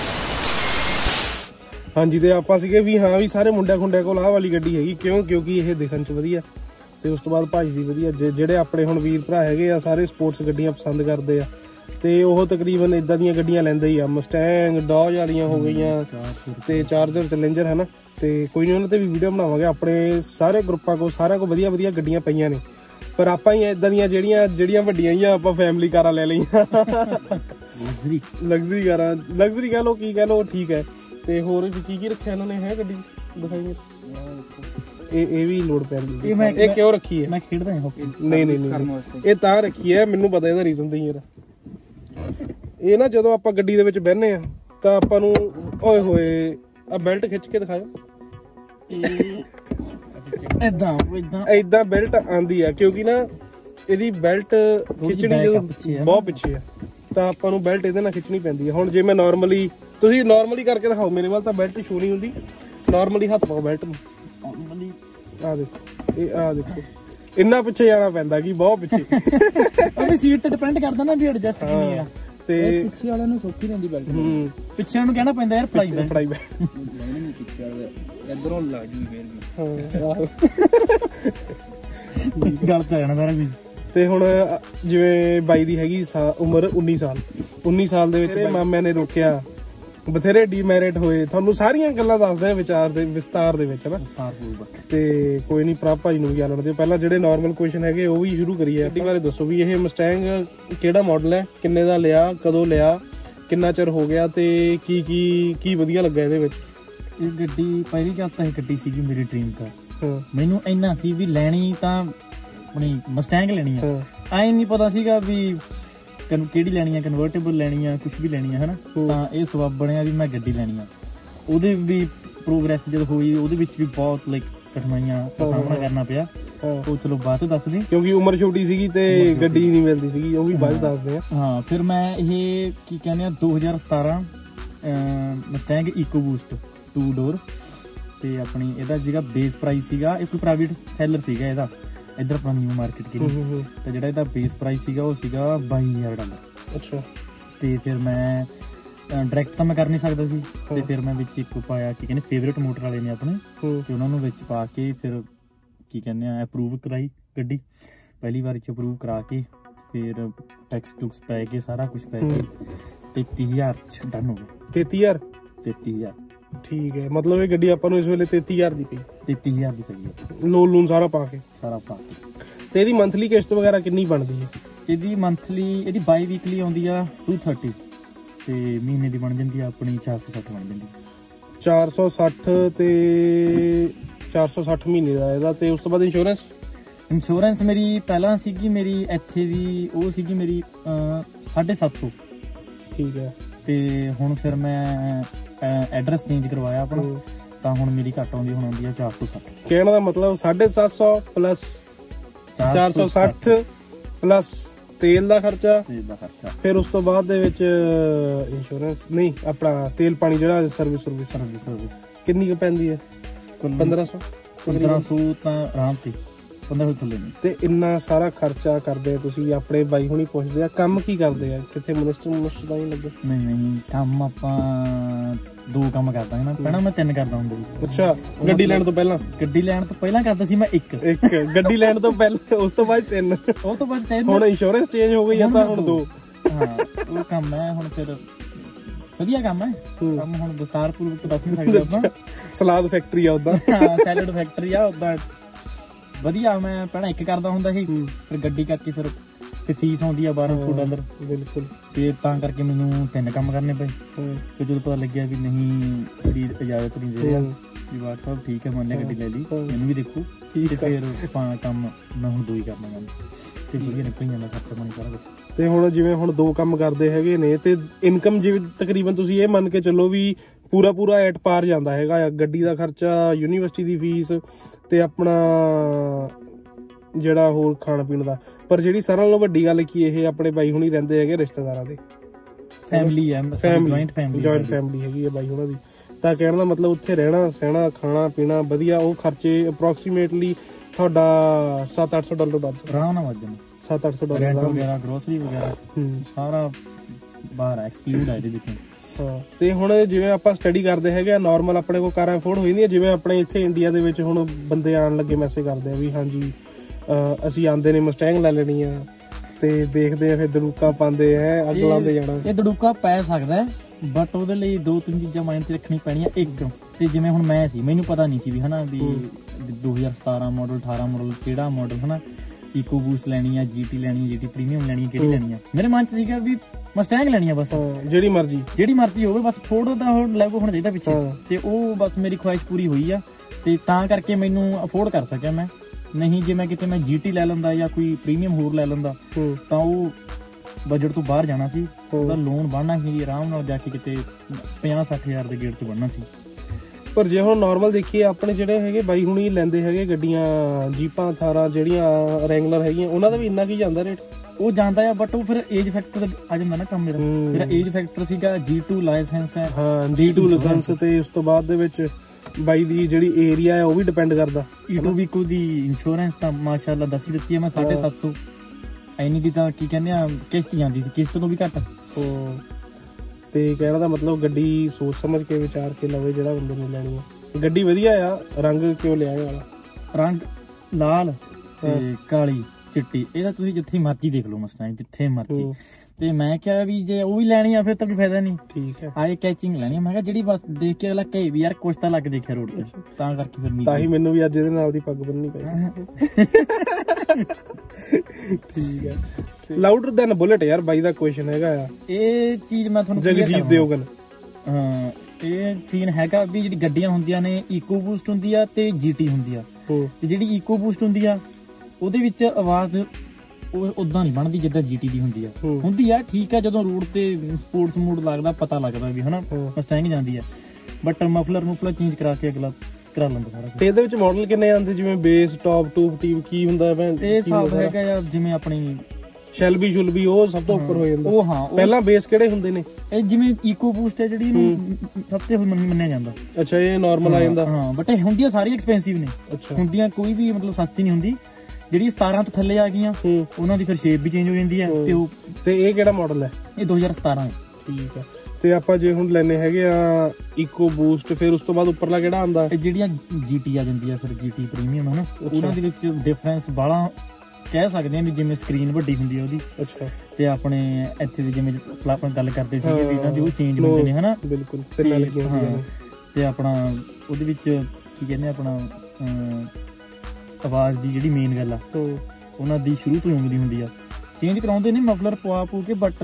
ਹਾਂਜੀ, ਤੇ ਆਪਾਂ ਸੀਗੇ ਵੀ ਹਾਂ ਵੀ ਸਾਰੇ ਮੁੰਡਿਆਂ ਖੁੰਡਿਆਂ ਕੋਲ ਆਹ ਵਾਲੀ ਗੱਡੀ ਹੈਗੀ। ਕਿਉਂ? ਕਿਉਂਕਿ ਇਹ ਦਿਖਣ ਚ ਵਧੀਆ, ਤੇ ਉਸ ਤੋਂ ਬਾਅਦ ਭਾਈ ਦੀ ਵਧੀਆ। ਜਿਹੜੇ ਆਪਣੇ ਹੁਣ ਵੀਰ ਭਰਾ ਹੈਗੇ ਆ ਸਾਰੇ ਸਪੋਰਟਸ ਗੱਡੀਆਂ ਪਸੰਦ ਕਰਦੇ ਆ, ਤੇ ਉਹ ਤਕਰੀਬਨ ਇਦਾਂ ਦੀਆਂ ਗੱਡੀਆਂ ਲੈਂਦੇ ਹੀ ਆ। ਮਸਟੈਂਗ, ਡੌਜ ਵਾਲੀਆਂ ਹੋ ਗਈਆਂ, ਤੇ ਚਾਰਜਰ, ਚੈਲੰਜਰ ਹੈ ਨਾ। ਤੇ ਕੋਈ ਨਹੀਂ, ਉਹਨਾਂ ਤੇ ਵੀ ਵੀਡੀਓ ਬਣਾਵਾਂਗੇ। ਆਪਣੇ ਸਾਰੇ ਗਰੁੱਪਾਂ ਕੋਲ ਸਾਰਿਆਂ ਕੋਲ ਵਧੀਆ ਵਧੀਆ ਗੱਡੀਆਂ ਪਈਆਂ ਨੇ, ਪਰ ਆਪਾਂ ਹੀ ਇਦਾਂ ਦੀਆਂ ਜਿਹੜੀਆਂ ਜਿਹੜੀਆਂ ਵੱਡੀਆਂ ਹੀ ਆ, ਆਪਾਂ ਫੈਮਿਲੀ ਕਾਰਾਂ ਲੈ ਲਈਆਂ। ਲਗਜ਼ਰੀ ਲਗਜ਼ਰੀ ਕਾਰਾਂ, ਲਗਜ਼ਰੀ ਕਹਿ ਲਓ ਕੀ ਕਹਿ ਲਓ, ਠੀਕ ਹੈ। ਤੇ ਹੋਰ ਕੀ ਕੀ ਰੱਖਿਆ ਇਹਨਾਂ ਨੇ? ਹੈ ਗੱਡੀ ਦਿਖਾਈ ਇਹ ਇਹ ਵੀ ਲੋਡ ਪੈਂਦੀ। ਇਹ ਕਿਉਂ ਰੱਖੀ ਹੈ? ਮੈਂ ਖੇਡਦਾ ਹਾਂ ਹਾਕੀ। ਨਹੀਂ ਨਹੀਂ ਨਹੀਂ, ਇਹ ਤਾਂ ਰੱਖੀ ਹੈ, ਮੈਨੂੰ ਪਤਾ ਇਹਦਾ ਰੀਜ਼ਨ ਤਾਂ ਯਾਰ। ਇਹ ਨਾ ਜਦੋਂ ਆਪਾਂ ਗੱਡੀ ਦੇ ਵਿੱਚ ਬਹਿਨੇ ਆ ਤਾਂ ਆਪਾਂ ਨੂੰ ਓਏ ਹੋਏ ਆ ਬੈਲਟ ਖਿੱਚ ਕੇ ਦਿਖਾਓ। ਏਦਾਂ ਏਦਾਂ ਏਦਾਂ ਬੈਲਟ ਆਂਦੀ ਆ, ਕਿਉਂਕਿ ਨਾ ਇਹਦੀ ਬੈਲਟ ਖਿੱਚਣੀ ਜਦੋਂ ਬਹੁਤ ਪਿੱਛੇ ਆ, ਤਾਂ ਆਪਾਂ ਨੂੰ ਬੈਲਟ ਇਹਦੇ ਨਾਲ ਖਿੱਚਣੀ ਪੈਂਦੀ ਆ। ਹੁਣ ਜੇ ਮੈਂ ਨਾਰਮਲੀ, ਤੁਸੀਂ ਨਾਰਮਲੀ ਕਰਕੇ ਦਿਖਾਓ ਮੇਰੇ ਵੱਲ, ਤਾਂ ਬੈਲਟ ਸ਼ੋ ਨਹੀਂ ਹੁੰਦੀ। ਨਾਰਮਲੀ ਹੱਥ ਪਾਓ ਬੈਲਟ ਨੂੰ, ਆ ਦੇਖੋ, ਇਹ ਆ ਦੇਖੋ, ਇੰਨਾ ਪਿੱਛੇ ਜਾਣਾ ਪੈਂਦਾ ਕਿ ਬਹੁਤ ਪਿੱਛੇ। ਉਹ ਵੀ ਸੀਟ ਤੇ ਡਿਪੈਂਡ ਕਰਦਾ ਨਾ ਵੀ ਐਡਜਸਟ ਕਿੰਨੀ ਆ। ਤੇ ਪਿੱਛੇ ਵਾਲਿਆਂ ਨੂੰ ਸੌਖੀ ਰਹਿੰਦੀ ਬੈਲਟ। ਹੂੰ, ਪਿੱਛੇ ਨੂੰ ਕਹਿਣਾ ਪੈਂਦਾ ਯਾਰ ਫੜਾਈ ਬੈਲਟ, ਫੜਾਈ ਬੈਲਟ। ਇਧਰੋਂ ਲੱਗ ਜੂ ਫੇਰ ਵੀ। ਹਾਂ ਗੱਲ ਤਾਂ ਜਾਣਾ ਸਾਰਾ ਕੁਝ। ਤੇ ਹੁਣ ਜਿਵੇਂ ਬਾਈ ਦੀ ਹੈਗੀ ਉਮਰ ਉੱਨੀ ਸਾਲ, ਉੱਨੀ ਸਾਲ ਦੇ ਵਿੱਚ ਮਾਮਿਆਂ ਨੇ ਰੋਕਿਆ, ਬਥੇਰੇ ਡੀਮੈਰਿਟ ਹੋਏ। ਤੁਹਾਨੂੰ ਸਾਰੀਆਂ ਗੱਲਾਂ ਦੱਸਦੇ ਆ ਵਿਚਾਰ ਦੇ ਵਿਸਤਾਰ ਦੇ ਵਿੱਚ ਹਨਾ। ਤੇ ਕੋਈ ਨਹੀਂ, ਭਰਾ ਭਾਈ ਨੂੰ ਵੀ ਜਾਣਨ ਦਿਓ। ਪਹਿਲਾਂ ਜਿਹੜੇ ਨਾਰਮਲ ਕੁਐਸਚਨ ਹੈਗੇ ਉਹ ਵੀ ਸ਼ੁਰੂ ਕਰੀਏ। ਗੱਡੀ ਬਾਰੇ ਦੱਸੋ ਵੀ ਇਹ ਮਸਟੈਂਗ ਕਿਹੜਾ ਮਾਡਲ ਹੈ, ਕਿੰਨੇ ਦਾ ਲਿਆ, ਕਦੋਂ ਲਿਆ, ਕਿੰਨਾ ਚਿਰ ਹੋ ਗਿਆ, ਤੇ ਕੀ ਕੀ ਕੀ ਵਧੀਆ ਲੱਗਾ ਇਹਦੇ ਵਿੱਚ? ਇਹ ਗੱਡੀ ਪਹਿਲੀ ਗੱਲ ਤਾਂ ਇਹ ਗੱਡੀ ਸੀਗੀ ਮੇਰੀ ਡ੍ਰੀਮ ਕਾਰ। ਮੈਨੂੰ ਇੰਨਾ ਸੀ ਵੀ ਲੈਣੀ ਤਾਂ ਆਪਣੀ ਮਸਟੈਂਗ ਲੈਣੀ ਆ। ਐਂ ਨਹੀਂ ਪਤਾ ਸੀਗਾ ਵੀ ਕਿਹੜੀ ਲੈਣੀ ਆ, ਕਨਵਰਟੇਬਲ ਲੈਣੀ ਆ, ਕੁਛ ਵੀ ਲੈਣੀ ਆ ਹਨਾ। ਤਾਂ ਇਹ ਸਬੱਬ ਬਣਿਆ ਵੀ ਮੈਂ ਗੱਡੀ ਲੈਣੀ ਆ। ਉਹਦੇ ਵੀ ਪ੍ਰੋਗਰੈਸ ਜਦ ਹੋਈ, ਉਹਦੇ ਵਿੱਚ ਵੀ ਬਹੁਤ ਲਾਈਕ ਕਠਿਨਾਈਆਂ ਦਾ ਸਾਹਮਣਾ ਕਰਨਾ ਪਿਆ। ਉਹ ਚਲੋ ਬਾਅਦ ਚ ਦੱਸਦੇ ਕਿਉਂਕਿ ਉਮਰ ਛੋਟੀ ਸੀਗੀ ਤੇ ਗੱਡੀ ਨਹੀਂ ਮਿਲਦੀ ਸੀਗੀ, ਉਹ ਵੀ ਬਾਅਦ ਚ ਦੱਸਦੇ ਆ। ਹਾਂ ਫਿਰ ਮੈਂ ਇਹ ਕੀ ਕਹਿੰਦੇ ਆ ਦੋ ਹਜ਼ਾਰ ਸਤਾਰਾਂ ਮਸਟੈਂਗ ਇਕੋ ਬੂਸਟ ਟੂ ਡੋਰ ਤੇ ਆਪਣੀ ਇਹਦਾ ਜਿਹੜਾ ਬੇਸ ਪ੍ਰਾਈਸ ਸੀਗਾ, ਇਹ ਕੋਈ ਪ੍ਰਾਈਵੇਟ ਸੈਲਰ ਸੀਗਾ ਇਹਦਾ ਇੱਧਰ ਆਪਣਾ ਨਿਊ ਮਾਰਕੀਟ ਕੀ ਤੇ ਜਿਹੜਾ ਇਹਦਾ ਬੇਸ ਪ੍ਰਾਈਸ ਸੀਗਾ ਉਹ ਸੀਗਾ ਬਾਈ ਹਜ਼ਾਰ ਡਾਲਰ। ਅੱਛਾ। ਤੇ ਫਿਰ ਮੈਂ ਡਾਇਰੈਕਟ ਤਾਂ ਮੈਂ ਕਰ ਨਹੀਂ ਸਕਦਾ ਸੀ ਤੇ ਫਿਰ ਮੈਂ ਵਿੱਚ ਇੱਕ ਪਾਇਆ ਕੀ ਕਹਿੰਦੇ ਫੇਵਰੇਟ ਮੋਟਰ ਵਾਲੇ ਨੇ ਆਪਣੇ ਤੇ ਉਹਨਾਂ ਨੂੰ ਵਿੱਚ ਪਾ ਕੇ ਫਿਰ ਕੀ ਕਹਿੰਦੇ ਆ ਅਪਰੂਵ ਕਰਾਈ ਗੱਡੀ ਪਹਿਲੀ ਵਾਰ ਚ ਅਪਰੂਵ ਕਰਾ ਕੇ ਫਿਰ ਟੈਕਸ ਟੁਕਸ ਪੈ ਕੇ ਸਾਰਾ ਕੁਝ ਪੈ ਕੇ ਤੇਤੀ ਹਜ਼ਾਰ ਚ ਡਨ ਹੋ ਗਿਆ। ਤੇਤੀ ਹਜ਼ਾਰ ਤੇਤੀ ਹਜ਼ਾਰ ਠੀਕ ਹੈ, ਮਤਲਬ ਇਹ ਗੱਡੀ ਆਪਾਂ ਨੂੰ ਇਸ ਵੇਲੇ ਤੇਤੀ ਹਜ਼ਾਰ ਦੀ ਪਈ। ਤੇਤੀ ਹਜ਼ਾਰ ਦੀ ਪਈ ਹੈ ਲੋਨ ਲੂਨ ਸਾਰਾ ਪਾ ਕੇ ਸਾਰਾ ਪਾ ਕੇ। ਤੇ ਇਹਦੀ ਮੰਥਲੀ ਕਿਸ਼ਤ ਵਗੈਰਾ ਕਿੰਨੀ ਬਣਦੀ ਹੈ? ਇਹਦੀ ਮੰਥਲੀ ਇਹਦੀ ਬਾਈ ਵੀਕਲੀ ਆਉਂਦੀ ਆ ਟੂ ਥਰਟੀ ਤੇ ਮਹੀਨੇ ਦੀ ਬਣ ਜਾਂਦੀ ਆ ਆਪਣੀ ਚਾਰ ਸੌ ਸੱਠ ਬਣ ਜਾਂਦੀ। ਚਾਰ ਸੌ ਸੱਠ ਤੇ ਚਾਰ ਸੌ ਸੱਠ ਮਹੀਨੇ ਦਾ ਇਹਦਾ। ਤੇ ਉਸ ਤੋਂ ਬਾਅਦ ਇੰਸ਼ੋਰੈਂਸ? ਇੰਸ਼ੋਰੈਂਸ ਮੇਰੀ ਪਹਿਲਾਂ ਸੀਗੀ ਮੇਰੀ ਇੱਥੇ ਦੀ ਉਹ ਸੀਗੀ ਮੇਰੀ ਸਾਢੇ ਸੱਤ ਸੌ। ਠੀਕ ਹੈ। ਤੇ ਹੁਣ ਫਿਰ ਮੈਂ ਐਡਰੈਸ ਚੇਂਜ ਕਰਵਾਇਆ ਆਪਣਾ ਤਾਂ ਹੁਣ ਮੇਰੀ ਘੱਟ ਆਉਂਦੀ ਹੁਣ ਆਉਂਦੀ ਆ ਚਾਰ ਸੌ ਸੱਠ। ਕਹਿਣ ਦਾ ਮਤਲਬ ਸਾਢੇ ਸੱਤ ਸੌ ਪਲੱਸ ਚਾਰ ਸੌ ਸੱਠ ਪਲੱਸ ਤੇਲ ਦਾ ਖਰਚਾ ਤੇਲ ਦਾ ਖਰਚਾ ਫਿਰ ਉਸ ਤੋਂ ਬਾਅਦ ਦੇ ਵਿੱਚ ਇੰਸ਼ੋਰੈਂਸ ਨਹੀਂ ਆਪਣਾ ਤੇਲ ਪਾਣੀ ਜਿਹੜਾ ਸਰਵਿਸ ਸਰਵਿਸ ਸਰਵਿਸ ਸਰਵਿਸ ਕਿੰਨੀ ਕੁ ਪੈਂਦੀ ਹੈ? ਪੰਦਰਾਂ ਸੌ ਪੰਦਰਾਂ ਸੌ ਤਾਂ ਆਰਾਮ ਤੇ ਪੰਦਰਾਂ ਸੌ ਥੱਲੇ ਨਹੀਂ। ਤੇ ਇੰਨਾ ਸਾਰਾ ਖਰਚਾ ਕਰਦੇ ਆ ਤੁਸੀਂ। ਆਪਣੇ ਬਾਈ ਹੁਣੀ ਪੁੱਛਦੇ ਆ ਕੰਮ ਕੀ ਕਰਦੇ ਆ, ਕਿੱਥੇ ਮਿਨਿਸਟਰ ਮਿਨਿਸਟਰ ਦਾ ਨਹੀਂ ਲੱਗੇ? ਨਹੀਂ ਨਹੀਂ ਕੰਮ ਆਪਾਂ ਦੋ ਕੰਮ ਕਰਦਾ ਨਾ, ਪਹਿਲਾਂ ਮੈਂ ਤਿੰਨ ਕਰਦਾ ਹੁੰਦਾ ਸੀ। ਅੱਛਾ। ਗੱਡੀ ਲੈਣ ਤੋਂ ਪਹਿਲਾਂ? ਗੱਡੀ ਲੈਣ ਤੋਂ ਪਹਿਲਾਂ ਕਰਦਾ ਸੀ ਮੈਂ ਇੱਕ ਇੱਕ ਗੱਡੀ ਲੈਣ ਤੋਂ ਪਹਿਲਾਂ, ਉਸ ਤੋਂ ਬਾਅਦ ਤਿੰਨ, ਉਹ ਤੋਂ ਬਾਅਦ ਤਿੰਨ। ਹੁਣ ਇੰਸ਼ੋਰੈਂਸ ਚੇਂਜ ਹੋ ਗਈ ਆ ਤਾਂ ਹੁਣ ਦੋ। ਹਾਂ ਉਹ ਕੰਮ ਹੈ ਹੁਣ ਫਿਰ ਵਧੀਆ ਕੰਮ ਹੈ ਕੰਮ ਹੁਣ ਵਿਸਤਾਰਪੂਰਵਕ ਦੱਸ ਨਹੀਂ ਸਕਦੇ ਆਪਾਂ। ਸਲਾਦ ਫੈਕਟਰੀ ਆ ਉਦਾਂ। ਹਾਂ ਸੈਲਡ ਫੈਕਟਰੀ ਆ ਉਦਾਂ ਵਧੀਆ। ਮੈਂ ਪਹਿਲਾਂ ਇੱਕ ਕਰਦਾ ਹੁੰਦਾ ਸੀ ਫਿਰ ਗੱਡੀ ਕਰਕੇ ਫਿਰ ਫੀਸ ਆਉਂਦੀ ਆ ਬਾਰਾਂ ਸੌ ਡਾਲਰ। ਬਿਲਕੁਲ। ਤੇ ਤਾਂ ਕਰਕੇ ਮੈਨੂੰ ਤਿੰਨ ਕੰਮ ਕਰਨੇ ਪਏ। ਤੇ ਜਦੋਂ ਪਤਾ ਲੱਗਿਆ ਵੀ ਨਹੀਂ ਸਰੀਰ ਇਜਾਜ਼ਤ ਨਹੀਂ ਦੇ ਰਿਹਾ ਵੀ ਵਾਟ ਸਾਹਿਬ ਠੀਕ ਹੈ ਮੰਨਿਆ ਗੱਡੀ ਲੈ ਲਈ ਮੈਨੂੰ ਵੀ ਦੇਖੋ ਤੇ ਫਿਰ ਆਪਾਂ ਕੰਮ ਮੈਂ ਹੁਣ ਦੋ ਹੀ ਕਰਨਾ ਕੰਮ ਤੇ ਵਧੀਆ ਨਿਕਲ ਜਾਂਦਾ ਖਰਚਾ ਪਾਣੀ ਸਾਰਾ ਕੁਛ। ਤੇ ਹੁਣ ਜਿਵੇਂ ਹੁਣ ਦੋ ਕੰਮ ਕਰਦੇ ਹੈਗੇ ਨੇ ਤੇ ਇਨਕਮ ਜਿਵੇਂ ਤਕਰੀਬਨ ਤੁਸੀਂ ਇਹ ਮੰਨ ਕੇ ਚੱਲੋ ਵੀ ਪੂਰਾ ਪੂਰਾ ਐਟ ਪਾਰ ਜਾਂਦਾ ਹੈਗਾ। ਗੱਡੀ ਦਾ ਖਰਚਾ, ਯੂਨੀਵਰਸਿਟੀ ਦੀ ਫੀਸ ਤੇ ਆਪਣਾ ਜਿਹੜਾ ਹੋਰ ਖਾਣ ਪੀਣ ਦਾ। ਪਰ ਜਿਹੜੀ ਸਾਰਿਆਂ ਨਾਲੋਂ ਵੱਡੀ ਗੱਲ ਕੀ ਇਹ ਆਪਣੇ ਬਾਈ ਹੁਣੀ ਰਹਿੰਦੇ ਹੈਗੇ ਰਿਸ਼ਤੇਦਾਰਾਂ ਦੇ ਫੈਮਿਲੀ ਹੈ, ਜੁਆਇੰਟ ਫੈਮਿਲੀ ਜੁਆਇੰਟ ਫੈਮਿਲੀ ਹੈਗੀ ਹੈ ਬਾਈ ਹੁਣਾਂ ਦੀ। ਤਾਂ ਕਹਿਣ ਦਾ ਮਤਲਬ ਉੱਥੇ ਰਹਿਣਾ ਸਹਿਣਾ ਖਾਣਾ ਪੀਣਾ ਵਧੀਆ। ਉਹ ਖਰਚੇ ਅਪਰੋਕਸੀਮੇਟਲੀ ਤੁਹਾਡਾ ਸੱਤ ਅੱਠ ਸੌ ਡਾਲਰ ਵੱਧ ਆਰਾਮ ਨਾਲ ਵੱਧ ਜਾਣਾ। ਸੱਤ ਅੱਠ ਸੌ ਡਾਲਰ ਰੈਂਟ ਵਗੈਰਾ ਗਰੋਸਰੀ ਵਗੈਰਾ ਸਾਰਾ ਬਾਹਰ ਐਕਸਕਲੂਡ ਹੈ ਇਹਦੇ ਵਿੱਚੋਂ। ਹਾਂ। ਤੇ ਹੁਣ ਜਿਵੇਂ ਆਪਾਂ ਸਟੱਡੀ ਕਰਦੇ ਹੈਗੇ ਆ ਨਾਰਮਲ ਆਪਣੇ ਕੋਲ ਕਾਰਾਂ ਅਫੋਰਡ ਹੋ ਜਾਂਦੀਆਂ। ਜਿਵੇਂ ਆਪਣੇ ਇੱਥੇ ਇੰਡੀਆ ਦੇ ਵਿੱਚ ਹੁਣ ਬੰਦੇ ਆਉਣ ਲੱਗੇ ਮੈਸੇਜ ਕਰਦੇ ਆ ਵੀ ਹਾਂਜੀ ਅਸੀਂ ਆਂਦੇ ਨੇ ਮਸਟੈਂਗ ਲੈ ਲੈਣੀ ਆ ਤੇ ਦੇਖਦੇ ਆ ਫਿਰ ਦੜੂਕਾ ਪਾਉਂਦੇ ਆ ਅੱਗ ਲਾਉਂਦੇ ਜਾਣਾ। ਇਹ ਦੜੂਕਾ ਪੈ ਸਕਦਾ ਬਟ ਉਹਦੇ ਲਈ ਦੋ ਤਿੰਨ ਚੀਜ਼ਾਂ ਮਾਈਂਡ 'ਚ ਰੱਖਣੀ ਪੈਣੀਆਂ। ਇੱਕ ਤੇ ਜਿਵੇਂ ਹੁਣ ਮੈਂ ਸੀ ਮੈਨੂੰ ਪਤਾ ਨਹੀਂ ਸੀ ਵੀ ਹਨਾ ਵੀ ਦੋ ਹਜ਼ਾਰ ਸਤਾਰਾਂ ਮਾਡਲ ਅਠਾਰਾਂ ਮਾਡਲ ਕਿਹੜਾ ਮਾਡਲ ਹਨਾ ਇਕੋ ਬੂਸਟ ਲੈਣੀ ਆ, ਜੀਟੀ ਲੈਣੀ ਆ, ਜੀਟੀ ਪ੍ਰੀਮੀਅਮ ਲੈਣੀ ਆ, ਕਿਹੜੀ ਲੈਣੀ ਆ। ਮੇਰੇ ਮਨ 'ਚ ਸੀਗਾ ਵੀ ਮਸਟੈਂਗ ਲੈਣੀ ਆ ਬਸ ਜਿਹੜੀ ਮਰਜ਼ੀ ਜਿਹੜੀ ਮਰਜ਼ੀ ਹੋਵੇ ਬਸ ਫੋਰਡ ਦਾ ਲੈਵਲ ਹੋਣਾ ਚਾਹੀਦਾ ਪਿੱਛੇ ਤੇ ਉਹ ਬਸ ਮੇਰੀ ਖੁਆਇਸ਼ ਪੂਰੀ ਹੋਈ ਆ ਤੇ ਤਾਂ ਕਰਕੇ ਮੈਨੂੰ ਅਫੋਰਡ ਕਰ ਸਕਿਆ ਮੈਂ। ਨਹੀਂ ਜੇ ਮੈਂ ਕਿਤੇ ਮੈਂ ਜੀਟੀ ਲੈ ਲੈਂਦਾ ਜਾਂ ਕੋਈ ਪ੍ਰੀਮੀਅਮ ਹੋਰ ਲੈ ਲੈਂਦਾ ਤਾਂ ਉਹ ਬਜਟ ਤੋਂ ਬਾਹਰ ਜਾਣਾ ਸੀ। ਉਹਦਾ ਲੋਨ ਬਣਨਾ ਸੀ ਆਰਾਮ ਨਾਲ ਜਾ ਕੇ ਕਿਤੇ ਪੰਜਾਹ ਸੱਠ ਹਜ਼ਾਰ ਦੇ ਗੇੜ 'ਚ ਬਣਨਾ ਸੀ। ਪਰ ਜੇ ਹੁਣ ਨਾਰਮਲ ਦੇਖੀਏ ਆਪਣੇ ਜਿਹੜੇ ਹੈਗੇ ਬਾਈ ਹੁਣੀ ਲੈਂਦੇ ਹੈਗੇ ਗੱਡੀਆਂ ਜੀਪਾਂ ਥਾਰਾਂ ਜਿਹੜੀਆਂ ਰੈਂਗਲਰ ਹੈਗੀਆਂ ਉਹਨਾਂ ਦਾ ਵੀ ਇੰਨਾ ਕੀ ਜਾਂਦਾ ਰੇਟ? ਉਹ ਜਾਂਦਾ ਆ ਬਟ ਉਹ ਫਿਰ ਏਜ ਫੈਕਟਰ ਆ ਜਾਂਦਾ ਨਾ ਕੰਮ ਮੇਰਾ। ਮੇਰਾ ਏਜ ਫੈਕਟਰ ਸੀਗਾ ਜੀ ਟੂ ਲਾਇਸੈਂਸ ਹੈ। ਹਾਂ ਜੀ ਟੂ ਲਾਇਸੈਂਸ ਤੇ ਉਸ ਤੋਂ ਬਾਅਦ ਦੇ ਵਿੱਚ ਬਾਈ ਦੀ ਜਿਹੜੀ ਏਰੀਆ ਹੈ ਉਹ ਵੀ ਡਿਪੈਂਡ ਕਰਦਾ। ਈਟੂ ਵੀਕੂ ਦੀ ਇੰਸ਼ੋਰੈਂਸ ਤਾਂ ਮਾਸ਼ਾਅੱਲਾ ਦੱਸੀ ਦਿੱਤੀ ਹੈ ਮੈਂ ਸਾਢੇ ਸੱਤ ਸੌ ਐਨੀ ਦੀ ਤਾਂ ਕੀ ਕਹਿੰਦੇ ਆ ਕਿਸ਼ਤ ਜਾਂਦੀ ਸੀ ਕਿਸ਼ਤ ਤੋਂ ਵੀ ਘੱਟ। ਤੇ ਕਹਿਣਾ ਦਾ ਮਤਲਬ ਗੱਡੀ ਸੋਚ ਸਮਝ ਕੇ ਵਿਚਾਰ ਕੇ ਲਵੇ ਜਿਹੜਾ ਬੰਦੇ ਨੇ ਲੈਣੀ ਹੈ। ਗੱਡੀ ਵਧੀਆ ਆ। ਰੰਗ ਕਿਉਂ ਲਿਆ ਵਾਲਾ? ਰੰਗ ਲਾਲ ਤੇ ਕਾਲੀ ਚਿੱਟੀ ਇਹਦਾ ਤੁਸੀਂ ਜਿੱਥੇ ਮਰਜ਼ੀ ਦੇਖ ਲਓ ਮਸਟੈਂਗ ਜਿੱਥੇ ਮਰਜ਼ੀ। ਤੇ ਮੈਂ ਕਿਹਾ ਵੀ ਜੇ ਉਹ ਵੀ ਲੈਣੀ ਆ ਫਿਰ ਤਾਂ ਵੀ ਫਾਇਦਾ ਨਹੀਂ। ਠੀਕ ਹੈ। ਆਏ ਕੈਚਿੰਗ ਲੈਣੀ ਮੈਂ ਕਿਹਾ ਜਿਹੜੀ ਬਸ ਦੇਖ ਕੇ ਅਗਲਾ ਕਹੇ ਵੀ ਯਾਰ ਕੁਛ ਤਾਂ ਲੱਗ ਦੇਖਿਆ ਰੋਡ ਤੇ ਤਾਂ ਕਰਕੇ ਫਿਰ ਤਾਂ ਹੀ ਮੈਨੂੰ ਵੀ ਅੱਜ ਇਹਦੇ ਨਾਲ ਦੀ ਪੱਗ ਬੰਨਣੀ ਪਈ। ਠੀਕ ਹੈ। ਲਾਊਡਰ ਦੈਨ ਬੁਲਟ ਯਾਰ ਬਾਈ ਦਾ ਕੁਐਸਚਨ ਹੈਗਾ ਆ। ਇਹ ਚੀਜ਼ ਮੈਂ ਤੁਹਾਨੂੰ ਜਗਜੀਤ ਦਿਓਗਨ। ਹਾਂ ਇਹ ਸੀਨ ਹੈਗਾ ਵੀ ਜਿਹੜੀ ਗੱਡੀਆਂ ਹੁੰਦੀਆਂ ਨੇ ਇਕੋ ਬੂਸਟ ਹੁੰਦੀ ਆ ਤੇ ਜੀਟੀ ਹੁੰਦੀ ਆ ਤੇ ਜਿਹੜੀ ਇਕੋ ਬੂਸਟ ਹੁੰਦੀ ਆ ਉਹਦੇ ਵਿੱਚ ਆਵਾਜ਼ ਉਹ ਉਦਾਂ ਨਹੀਂ ਬਣਦੀ ਜਿੱਦਾਂ ਜੀਟੀ ਦੀ ਹੁੰਦੀ ਆ। ਹੁੰਦੀ ਆ ਠੀਕ ਆ ਜਦੋਂ ਰੋਡ ਤੇ ਸਪੋਰਟਸ ਮੂਡ ਲੱਗਦਾ ਪਤਾ ਲੱਗਦਾ ਵੀ ਹਨਾ ਮਸਟੈਂਗ ਜਾਂਦੀ ਆ ਬਟ ਮਫਲਰ ਮੁਫਲਰ ਚੇਂਜ ਕਰਾ ਕੇ ਅਗਲਾ ਕਰਾ ਲੈਂਦਾ ਸਾਰਾ ਕੁਝ। ਤੇ ਇਹਦੇ ਵਿੱਚ ਮਾਡਲ ਕਿੰਨੇ ਆਉਂਦੇ, ਜਿਵੇਂ ਬੇਸ, ਟੌਪ, ਟੂਬ, ਟੀਮ ਕੀ ਹੁੰਦਾ? ਇਹ ਹਿਸਾਬ ਹੈਗਾ ਯਾਰ ਜਿਵੇਂ ਆਪਣੀ ਸ਼ੈਲਬੀ ਸ਼ੁਲਬੀ ਉਹ ਸਭ ਤੋਂ ਉੱਪਰ ਹੋ ਜਾਂਦਾ। ਉਹ ਹਾਂ ਪਹਿਲਾਂ ਬੇਸ ਕਿਹੜੇ ਹੁੰਦੇ ਨੇ? ਇਹ ਜਿਵੇਂ ਈਕੋ ਬੂਸਟ ਹੈ ਜਿਹੜੀ ਇਹਨੂੰ ਸਭ ਤੋਂ ਮੰਨਿਆ ਜਾਂਦਾ। ਅੱਛਾ, ਇਹ ਨਾਰਮਲ ਆ ਜਾਂਦਾ। ਹਾਂ ਬਟ ਇਹ ਹੁੰਦੀਆਂ ਸਾਰੀਆਂ ਐਕਸਪੈਂਸਿਵ ਨੇ। ਅੱਛਾ, ਹੁੰਦੀਆਂ ਕੋਈ ਵੀ ਮਤਲਬ ਸਸਤੀ ਨਹੀਂ ਹੁੰਦੀ। ਜਿਹੜੀ ਸਤਾਰਾਂ ਤੋਂ ਥੱਲੇ ਆ ਗਈਆਂ ਉਹਨਾਂ ਦੀ ਫਿਰ ਸ਼ੇਪ ਵੀ ਚੇਂਜ ਹੋ ਜਾਂਦੀ ਹੈ। ਤੇ ਉਹ ਤੇ ਇਹ ਕਿਹੜਾ ਮਾਡਲ ਹੈ? ਇਹ ਦੋ ਹਜ਼ਾਰ ਸਤਾਰਾਂ ਹੈ। ਠੀਕ ਹੈ। ਤੇ ਆਪਾਂ ਜੇ ਹੁਣ ਲੈਨੇ ਹੈਗੇ ਆ ਈਕੋ ਬੂਸਟ, ਫਿਰ ਉਸ ਤੋਂ ਬਾਅਦ ਉੱਪਰਲਾ ਕਿਹੜਾ ਆਉਂਦਾ? ਇਹ ਜਿਹੜੀਆਂ ਜੀਟੀ ਆ ਜਾਂਦੀ ਆ, ਫਿਰ ਜੀਟੀ ਪ੍ਰੀਮੀਅਮ ਹੈ ਨਾ, ਉਹਨਾਂ ਦੇ ਵਿੱਚ ਡਿਫਰੈਂਸ ਬਾਹਲਾ ਕਹਿ ਸਕਦੇ ਆ ਵੀ ਜਿਵੇਂ ਸਕਰੀਨ ਵੱਡੀ ਹੁੰਦੀ ਆ ਉਹਦੀ। ਅੱਛਾ। ਤੇ ਆਪਣੇ ਇੱਥੇ ਦੀ ਜਿਵੇਂ ਆਪਾਂ ਗੱਲ ਕਰਦੇ ਸੀ ਵੀ ਇਹਨਾਂ ਦੀ ਉਹ ਚੇਂਜ ਹੁੰਦੇ ਨੇ ਹਨਾ। ਬਿਲਕੁਲ। ਤੇ ਆਪਣਾ ਉਹਦੇ ਵਿੱਚ ਕੀ ਕਹਿੰਦੇ ਆਪਣਾ ਆਵਾਜ਼ ਦੀ ਜਿਹੜੀ ਮੇਨ ਗੱਲ ਆ ਉਹਨਾਂ ਦੀ ਸ਼ੁਰੂ ਤੋਂ ਆਉਂਦੀ ਹੁੰਦੀ ਆ, ਚੇਂਜ ਕਰਾਉਂਦੇ ਨੇ ਮਫਲਰ ਪਵਾ ਪੂ ਕੇ, ਬਟ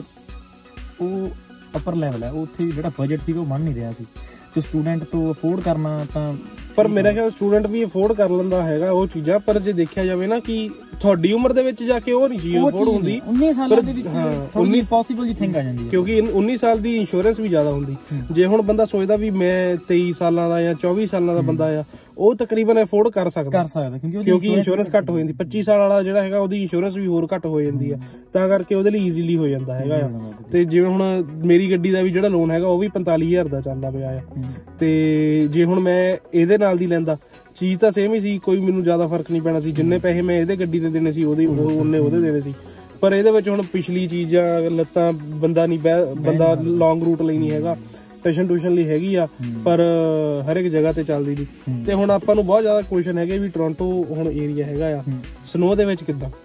ਉਹ ਅਪਰ ਲੈਵਲ ਹੈ। ਉੱਥੇ ਜਿਹੜਾ ਬਜਟ ਸੀਗਾ ਉਹ ਬਣ ਨਹੀਂ ਰਿਹਾ ਸੀ, ਤੇ ਸਟੂਡੈਂਟ ਤੋਂ ਅਫੋਰਡ ਕਰਨਾ ਤਾਂ। ਪਰ ਮੇਰਾ ਖਿਆਲ ਸਟੂਡੈਂਟ ਵੀ ਅਫੋਰਡ ਕਰ ਲੈਂਦਾ ਹੈਗਾ ਉਹ ਚੀਜ਼ਾਂ, ਪਰ ਜੇ ਦੇਖਿਆ ਜਾਵੇ ਨਾ ਕਿ ਤੁਹਾਡੀ ਉਮਰ ਦੇ ਵਿੱਚ ਜਾ ਕੇ ਉਹ ਨਹੀਂ ਚੀਜ਼ ਅਫੋਰਡ ਹੁੰਦੀ। ਉੱਨੀ ਸਾਲਾਂ ਦੇ ਵਿੱਚ ਥੋੜੀ ਇੰਪੋਸੀਬਲ ਜੀ ਥਿੰਗ ਆ ਜਾਂਦੀ ਹੈ, ਕਿਉਂਕਿ ਉੱਨੀ ਸਾਲ ਦੀ ਇੰਸ਼ੋਰੈਂਸ ਵੀ ਜ਼ਿਆਦਾ ਹੁੰਦੀ। ਜੇ ਹੁਣ ਬੰਦਾ ਸੋਚਦਾ ਵੀ ਮੈਂ ਤੇਈ ਸਾਲਾਂ ਦਾ ਜਾਂ ਚੌਵੀ ਸਾਲਾਂ ਦਾ ਬੰਦਾ ਆ, ਉਹ ਤਕਰੀਬਨ ਅਫੋਰਡ ਕਰ ਸਕਦਾ ਕਰ ਸਕਦਾ ਕਿਉਂਕਿ ਇੰਸ਼ੋਰੈਂਸ ਘੱਟ ਹੋ ਜਾਂਦੀ। ਪੱਚੀ ਸਾਲ ਵਾਲਾ ਜਿਹੜਾ ਹੈਗਾ ਉਹਦੀ ਇੰਸ਼ੋਰੈਂਸ ਵੀ ਹੋਰ ਘੱਟ ਹੋ ਜਾਂਦੀ ਆ, ਤਾਂ ਕਰਕੇ ਉਹਦੇ ਲਈ ਈਜ਼ੀਲੀ ਹੋ ਜਾਂਦਾ ਹੈਗਾ ਆ। ਤੇ ਜਿਵੇਂ ਹੁਣ ਮੇਰੀ ਗੱਡੀ ਦਾ ਵੀ ਜਿਹੜਾ ਲੋਨ ਹੈਗਾ ਉਹ ਵੀ ਪੰਤਾਲੀ ਹਜ਼ਾਰ ਦਾ ਚੱਲਦਾ ਪਿਆ ਆ। ਤੇ ਜੇ ਹੁਣ ਮੈਂ ਇਹਦੇ ਨਾਲ ਦੀ ਲੈਂਦਾ, ਚੀਜ਼ ਤਾਂ ਸੇਮ ਹੀ ਸੀ, ਕੋਈ ਮੈਨੂੰ ਜ਼ਿਆਦਾ ਫਰਕ ਨਹੀਂ ਪੈਣਾ ਸੀ। ਜਿੰਨੇ ਪੈਸੇ ਮੈਂ ਇਹਦੇ ਗੱਡੀ ਦੇ ਦੇਣੇ ਸੀ ਉਹਦੇ ਉਹਨੇ ਉਹਦੇ ਦੇਣੇ ਸੀ। ਪਰ ਇਹਦੇ ਵਿੱਚ ਹੁਣ ਪਿਛਲੀ ਚੀਜ਼ ਆ, ਲੱਤਾਂ ਬੰਦਾ ਨਹੀਂ ਬਹਿ ਬੰਦਾ ਲੌਂਗ ਰੂਟ ਲਈ ਨਹੀਂ ਹੈਗਾ, ਟਿਊਸ਼ਨ ਟਿਊਸ਼ਨ ਲਈ ਹੈਗੀ ਆ, ਪਰ ਹਰ ਇੱਕ ਜਗ੍ਹਾ ਤੇ ਚੱਲਦੀ ਨਹੀਂ। ਤੇ ਹੁਣ ਆਪਾਂ ਨੂੰ ਬਹੁਤ ਜ਼ਿਆਦਾ ਕੁਐਸਚਨ ਹੈਗੇ ਵੀ ਟੋਰਾਂਟੋ ਹੁਣ ਏਰੀਆ ਹੈਗਾ ਆ, ਸਨੋ ਦੇ ਵਿੱਚ ਕਿੱਦਾਂ?